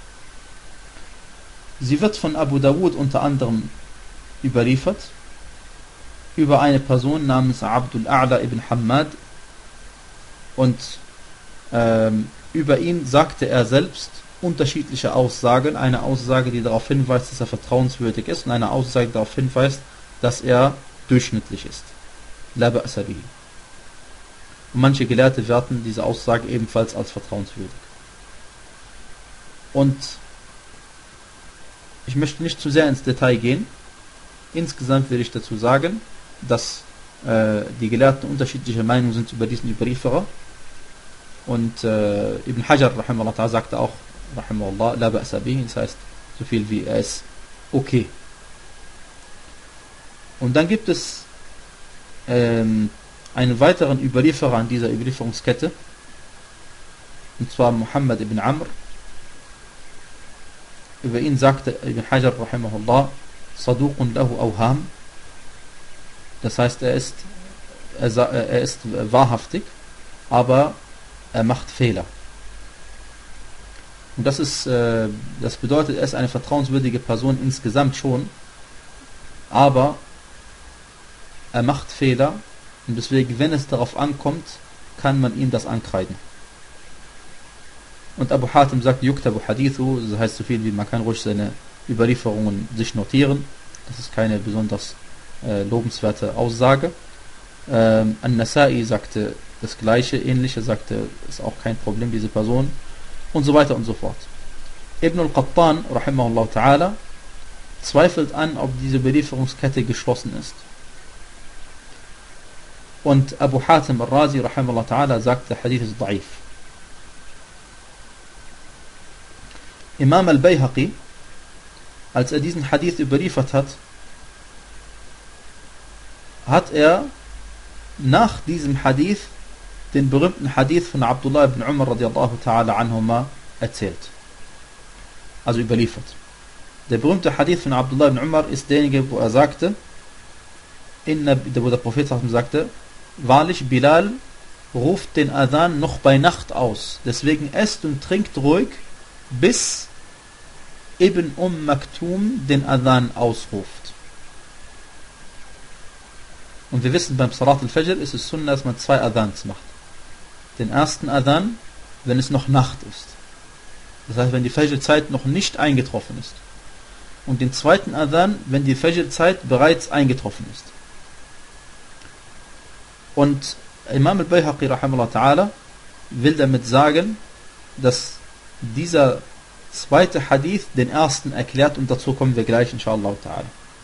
Sie wird von Abu Dawud unter anderem überliefert, über eine Person namens Abdul A'la ibn Hammad, und über ihn sagte er selbst unterschiedliche Aussagen. Eine Aussage, die darauf hinweist, dass er vertrauenswürdig ist, und eine Aussage, die darauf hinweist, dass er durchschnittlich ist. La ba'sa bihi. Und manche Gelehrte werten diese Aussage ebenfalls als vertrauenswürdig. Und ich möchte nicht zu sehr ins Detail gehen. Insgesamt will ich dazu sagen, dass die Gelehrten unterschiedliche Meinungen sind über diesen Überlieferer. Und Ibn Hajar rahimahullah sagte auch, rahimahullah, la ba'sa bihi, das heißt so viel wie er ist okay. Und dann gibt es einen weiteren Überlieferer an dieser Überlieferungskette, und zwar Muhammad ibn Amr. Über ihn sagte Ibn Hajar rahimahullah, Saduqun lahu awham, das heißt er ist wahrhaftig, aber er macht Fehler. Und das bedeutet, er ist eine vertrauenswürdige Person insgesamt schon, aber er macht Fehler, und deswegen, wenn es darauf ankommt, kann man ihm das ankreiden. Und Abu Hatim sagt, yuktabu hadithu, das heißt so viel wie, man kann ruhig seine Überlieferungen sich notieren. Das ist keine besonders lobenswerte Aussage. An-Nasa'i sagte das gleiche, ähnliche, sagte, ist auch kein Problem, diese Person, und so weiter und so fort. Ibn al-Qattan, rahimahullah ta'ala, zweifelt an, ob diese Überlieferungskette geschlossen ist. Und Abu Hatim al-Razi, rahimahullah ta'ala, sagt, der Hadith ist da'if. Imam al-Bayhaqi, als er diesen Hadith überliefert hat, hat er nach diesem Hadith den berühmten Hadith von Abdullah ibn Umar radiallahu ta'ala anhuma erzählt. Also überliefert. Der berühmte Hadith von Abdullah ibn Umar ist derjenige, wo er sagte, wo der Prophet sagte, wahrlich, Bilal ruft den Adhan noch bei Nacht aus. Deswegen esst und trinkt ruhig, bis Ibn Maktum den Adhan ausruft. Und wir wissen, beim Salat al-Fajr ist es Sunnah, dass man 2 Adhans macht. Den ersten Adhan, wenn es noch Nacht ist. Das heißt, wenn die Fajr-Zeit noch nicht eingetroffen ist. Und den zweiten Adhan, wenn die Fajr-Zeit bereits eingetroffen ist. Und Imam al-Bayhaqi rahimahullah ta'ala will damit sagen, dass dieser zweite Hadith den ersten erklärt, und dazu kommen wir gleich inshallah ta'ala.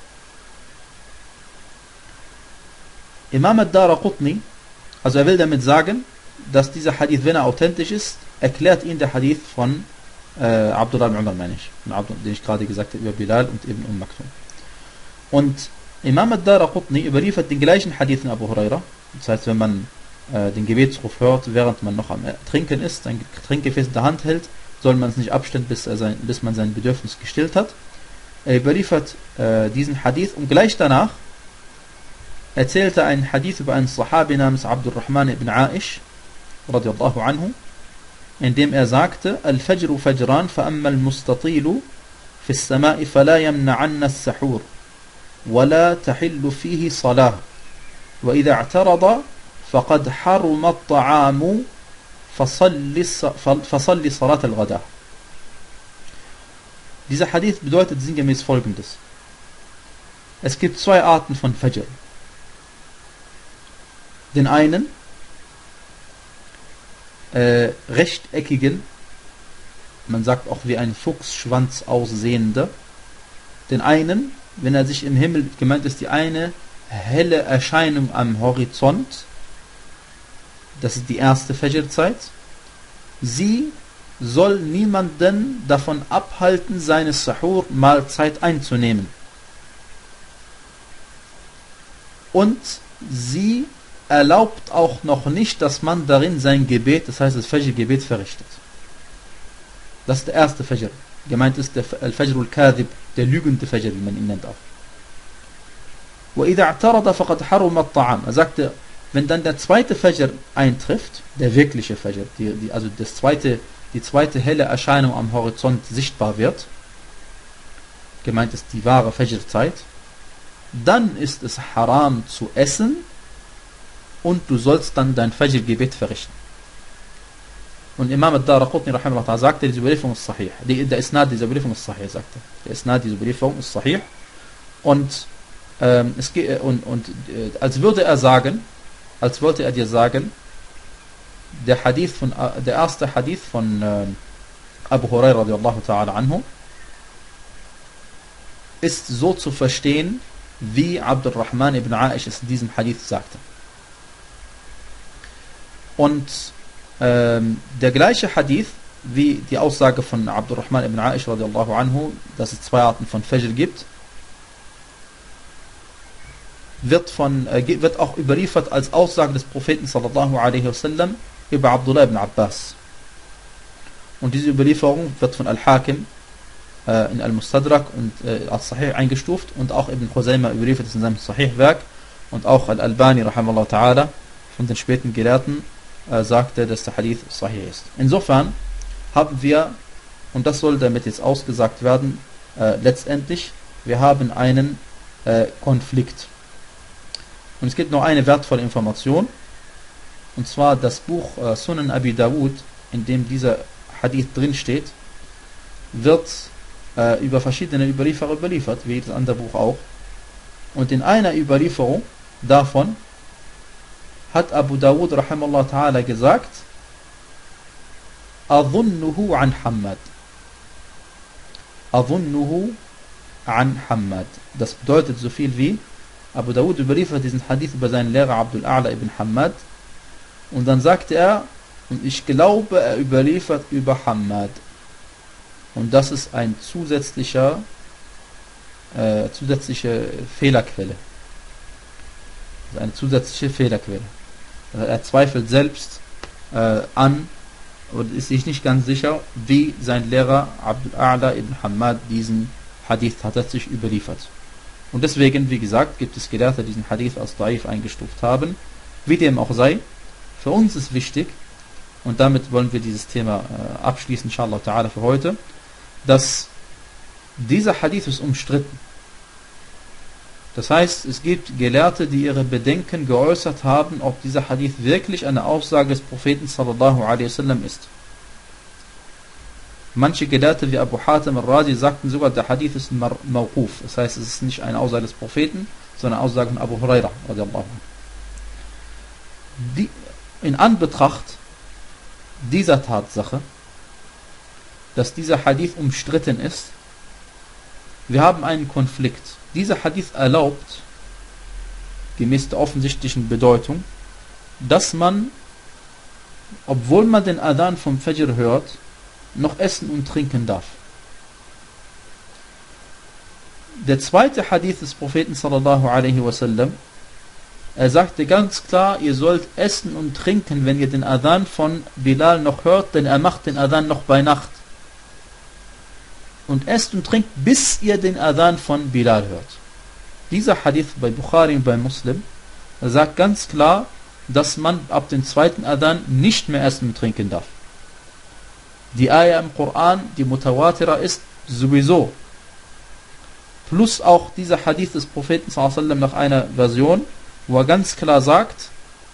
Imam ad-Daraqutni, also er will damit sagen, dass dieser Hadith, wenn er authentisch ist, erklärt ihn der Hadith von Abdullah ibn Umar, meine ich, den ich gerade gesagt habe, über Bilal und Ibn Maktum. Und Imam ad-Daraqutni überliefert den gleichen Hadith von Abu Huraira. Das heißt, wenn man den Gebetsruf hört, während man noch am Trinken ist, ein Trinkgefäß in der Hand hält, soll man es nicht abstellen, bis man sein Bedürfnis gestillt hat. Er überliefert diesen Hadith, und gleich danach erzählte einen Hadith über einen Sahabi namens Abdurrahman ibn Aish radiyallahu anhu, in dem er sagte, Al-Fajru Fajran, fa'amma al-Mustatilu fi as-Sama'i fala yamna'anna as-Sahur wa la tahillu fihi salah wa idha i'tarada faqad haruma at-ta'amu fasalli salat al-Ghada. Dieser Hadith bedeutet sinngemäß folgendes: Es gibt 2 Arten von Fajr. Den einen rechteckigen, man sagt auch wie ein Fuchsschwanz aussehende, den einen wenn er sich im Himmel, gemeint ist die eine helle Erscheinung am Horizont, das ist die erste Fajr-Zeit, sie soll niemanden davon abhalten, seine Sahur-Mahlzeit einzunehmen. Und sie erlaubt auch noch nicht, dass man darin sein Gebet, das heißt das Fajr-Gebet, verrichtet. Das ist der erste Fajr. Gemeint ist der Al-Fajr al-Kadhib, der lügende Fajr, wie man ihn nennt auch. وَإِذَا اعْتَرَضَ فَقَدْ حَرُمَ الطَّعَامِ. Er sagte, wenn dann der zweite Fajr eintrifft, der wirkliche Fajr, also die zweite helle Erscheinung am Horizont sichtbar wird, gemeint ist die wahre Fajr-Zeit, dann ist es haram zu essen und du sollst dann dein Fajr-Gebet verrichten. Und Imam al-Daraqutni rahimahullah sagte, diese Überlieferung ist sahih. Der Isnad dieser Überlieferung ist sahih, sagte. Der Isnad dieser Überlieferung ist sahih. Und als würde er sagen, als wollte er dir sagen, der erste Hadith von Abu Hurairah radiallahu ta'ala anhu ist so zu verstehen, wie Abdurrahman ibn Aish es in diesem Hadith sagte. Und der gleiche Hadith, wie die Aussage von Abdurrahman ibn Aish radiallahu anhu, dass es zwei Arten von Fajr gibt, wird auch überliefert als Aussage des Propheten sallallahu alaihi wasallam über Abdullah ibn Abbas. Und diese Überlieferung wird von Al-Hakim in Al-Mustadrak und als Sahih eingestuft und auch Ibn Khuzaymah überliefert es in seinem Sahih-Werk und auch Al-Albani rahimahullah ta'ala von den späten Gelehrten sagte, dass der Hadith Sahih ist. Insofern haben wir, und das soll damit jetzt ausgesagt werden, letztendlich, wir haben einen Konflikt. Und es gibt noch eine wertvolle Information, und zwar das Buch Sunan Abi Dawud, in dem dieser Hadith drin steht, wird über verschiedene Überlieferer überliefert, wie jedes andere Buch auch. Und in einer Überlieferung davon hat Abu Dawud rahimahullah ta'ala gesagt, Adhunnuhu an Hammad. Adhunnuhu an Hammad. Das bedeutet so viel wie, Abu Dawud überliefert diesen Hadith über seinen Lehrer Abdul A'la ibn Hammad und dann sagte er, und ich glaube, er überliefert über Hammad. Und das ist ein zusätzliche Fehlerquelle. Also eine zusätzliche Fehlerquelle. Also er zweifelt selbst an und ist sich nicht ganz sicher, wie sein Lehrer Abdul A'la ibn Hammad diesen Hadith tatsächlich überliefert. Und deswegen, wie gesagt, gibt es Gelehrte, die diesen Hadith als Da'if eingestuft haben. Wie dem auch sei, für uns ist wichtig, und damit wollen wir dieses Thema abschließen, inshallah ta'ala für heute, dass dieser Hadith ist umstritten. Das heißt, es gibt Gelehrte, die ihre Bedenken geäußert haben, ob dieser Hadith wirklich eine Aussage des Propheten sallallahu alaihi wasallam ist. Manche Gelehrte wie Abu Hatim al-Razi sagten sogar, der Hadith ist Mawquf. Das heißt, es ist nicht eine Aussage des Propheten, sondern eine Aussage von Abu Hurairah radiallahu anhu. In Anbetracht dieser Tatsache, dass dieser Hadith umstritten ist, wir haben einen Konflikt. Dieser Hadith erlaubt, gemäß der offensichtlichen Bedeutung, dass man, obwohl man den Adhan vom Fajr hört, noch essen und trinken darf. Der zweite Hadith des Propheten sallallahu alaihi wasallam, er sagte ganz klar, ihr sollt essen und trinken, wenn ihr den Adhan von Bilal noch hört, denn er macht den Adhan noch bei Nacht. Und esst und trinkt, bis ihr den Adhan von Bilal hört. Dieser Hadith bei Bukhari und bei Muslim, er sagt ganz klar, dass man ab dem zweiten Adhan nicht mehr essen und trinken darf. Die Ayah im Koran, die Mutawatira ist, sowieso. Plus auch dieser Hadith des Propheten sallallahu alaihi wasallam nach einer Version, wo er ganz klar sagt,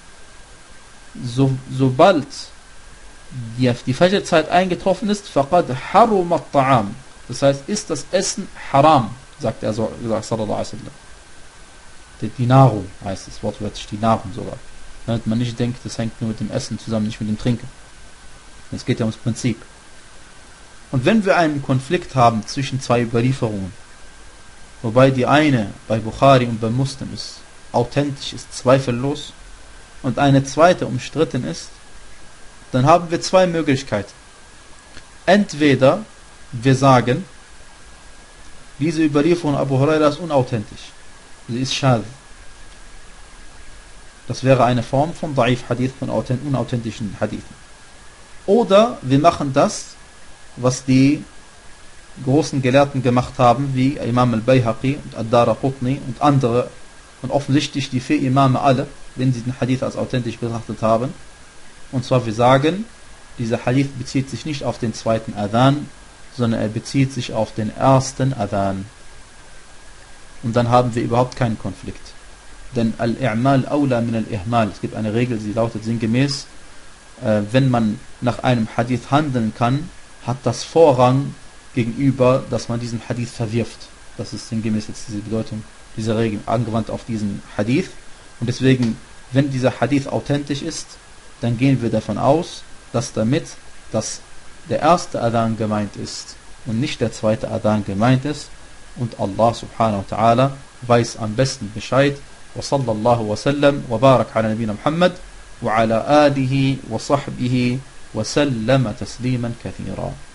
sobald die Fajr-Zeit eingetroffen ist, faqad haruma at-ta'am. Das heißt, ist das Essen haram, sagt er so, sallallahu alaihi wasallam. Die Nahrung heißt es, wortwörtlich die Nahrung sogar. Damit man nicht denkt, das hängt nur mit dem Essen zusammen, nicht mit dem Trinken. Es geht ja ums Prinzip. Und wenn wir einen Konflikt haben zwischen zwei Überlieferungen, wobei die eine bei Bukhari und bei Muslim ist, authentisch ist, zweifellos, und eine zweite umstritten ist, dann haben wir zwei Möglichkeiten. Entweder wir sagen, diese Überlieferung Abu Huraira ist unauthentisch, sie ist schad. Das wäre eine Form von Da'if Hadith, von unauthentischen Hadithen. Oder wir machen das, was die großen Gelehrten gemacht haben, wie Imam al-Bayhaqi und ad-Daraqutni und andere, und offensichtlich die 4 Imame alle, wenn sie den Hadith als authentisch betrachtet haben. Und zwar wir sagen, dieser Hadith bezieht sich nicht auf den zweiten Adhan, sondern er bezieht sich auf den ersten Adhan. Und dann haben wir überhaupt keinen Konflikt. Denn al-i'mal awla min al-ihmal. Es gibt eine Regel, sie lautet sinngemäß, wenn man nach einem Hadith handeln kann, hat das Vorrang gegenüber, dass man diesen Hadith verwirft. Das ist sinngemäß jetzt diese Bedeutung, diese Regel angewandt auf diesen Hadith. Und deswegen, wenn dieser Hadith authentisch ist, dann gehen wir davon aus, dass damit dass der erste Adhan gemeint ist und nicht der zweite Adhan gemeint ist. Und Allah subhanahu wa ta'ala weiß am besten Bescheid. وصلى الله وسلم وبارك على نبينا محمد وعلى آله وصحبه وسلم تسليما كثيرا.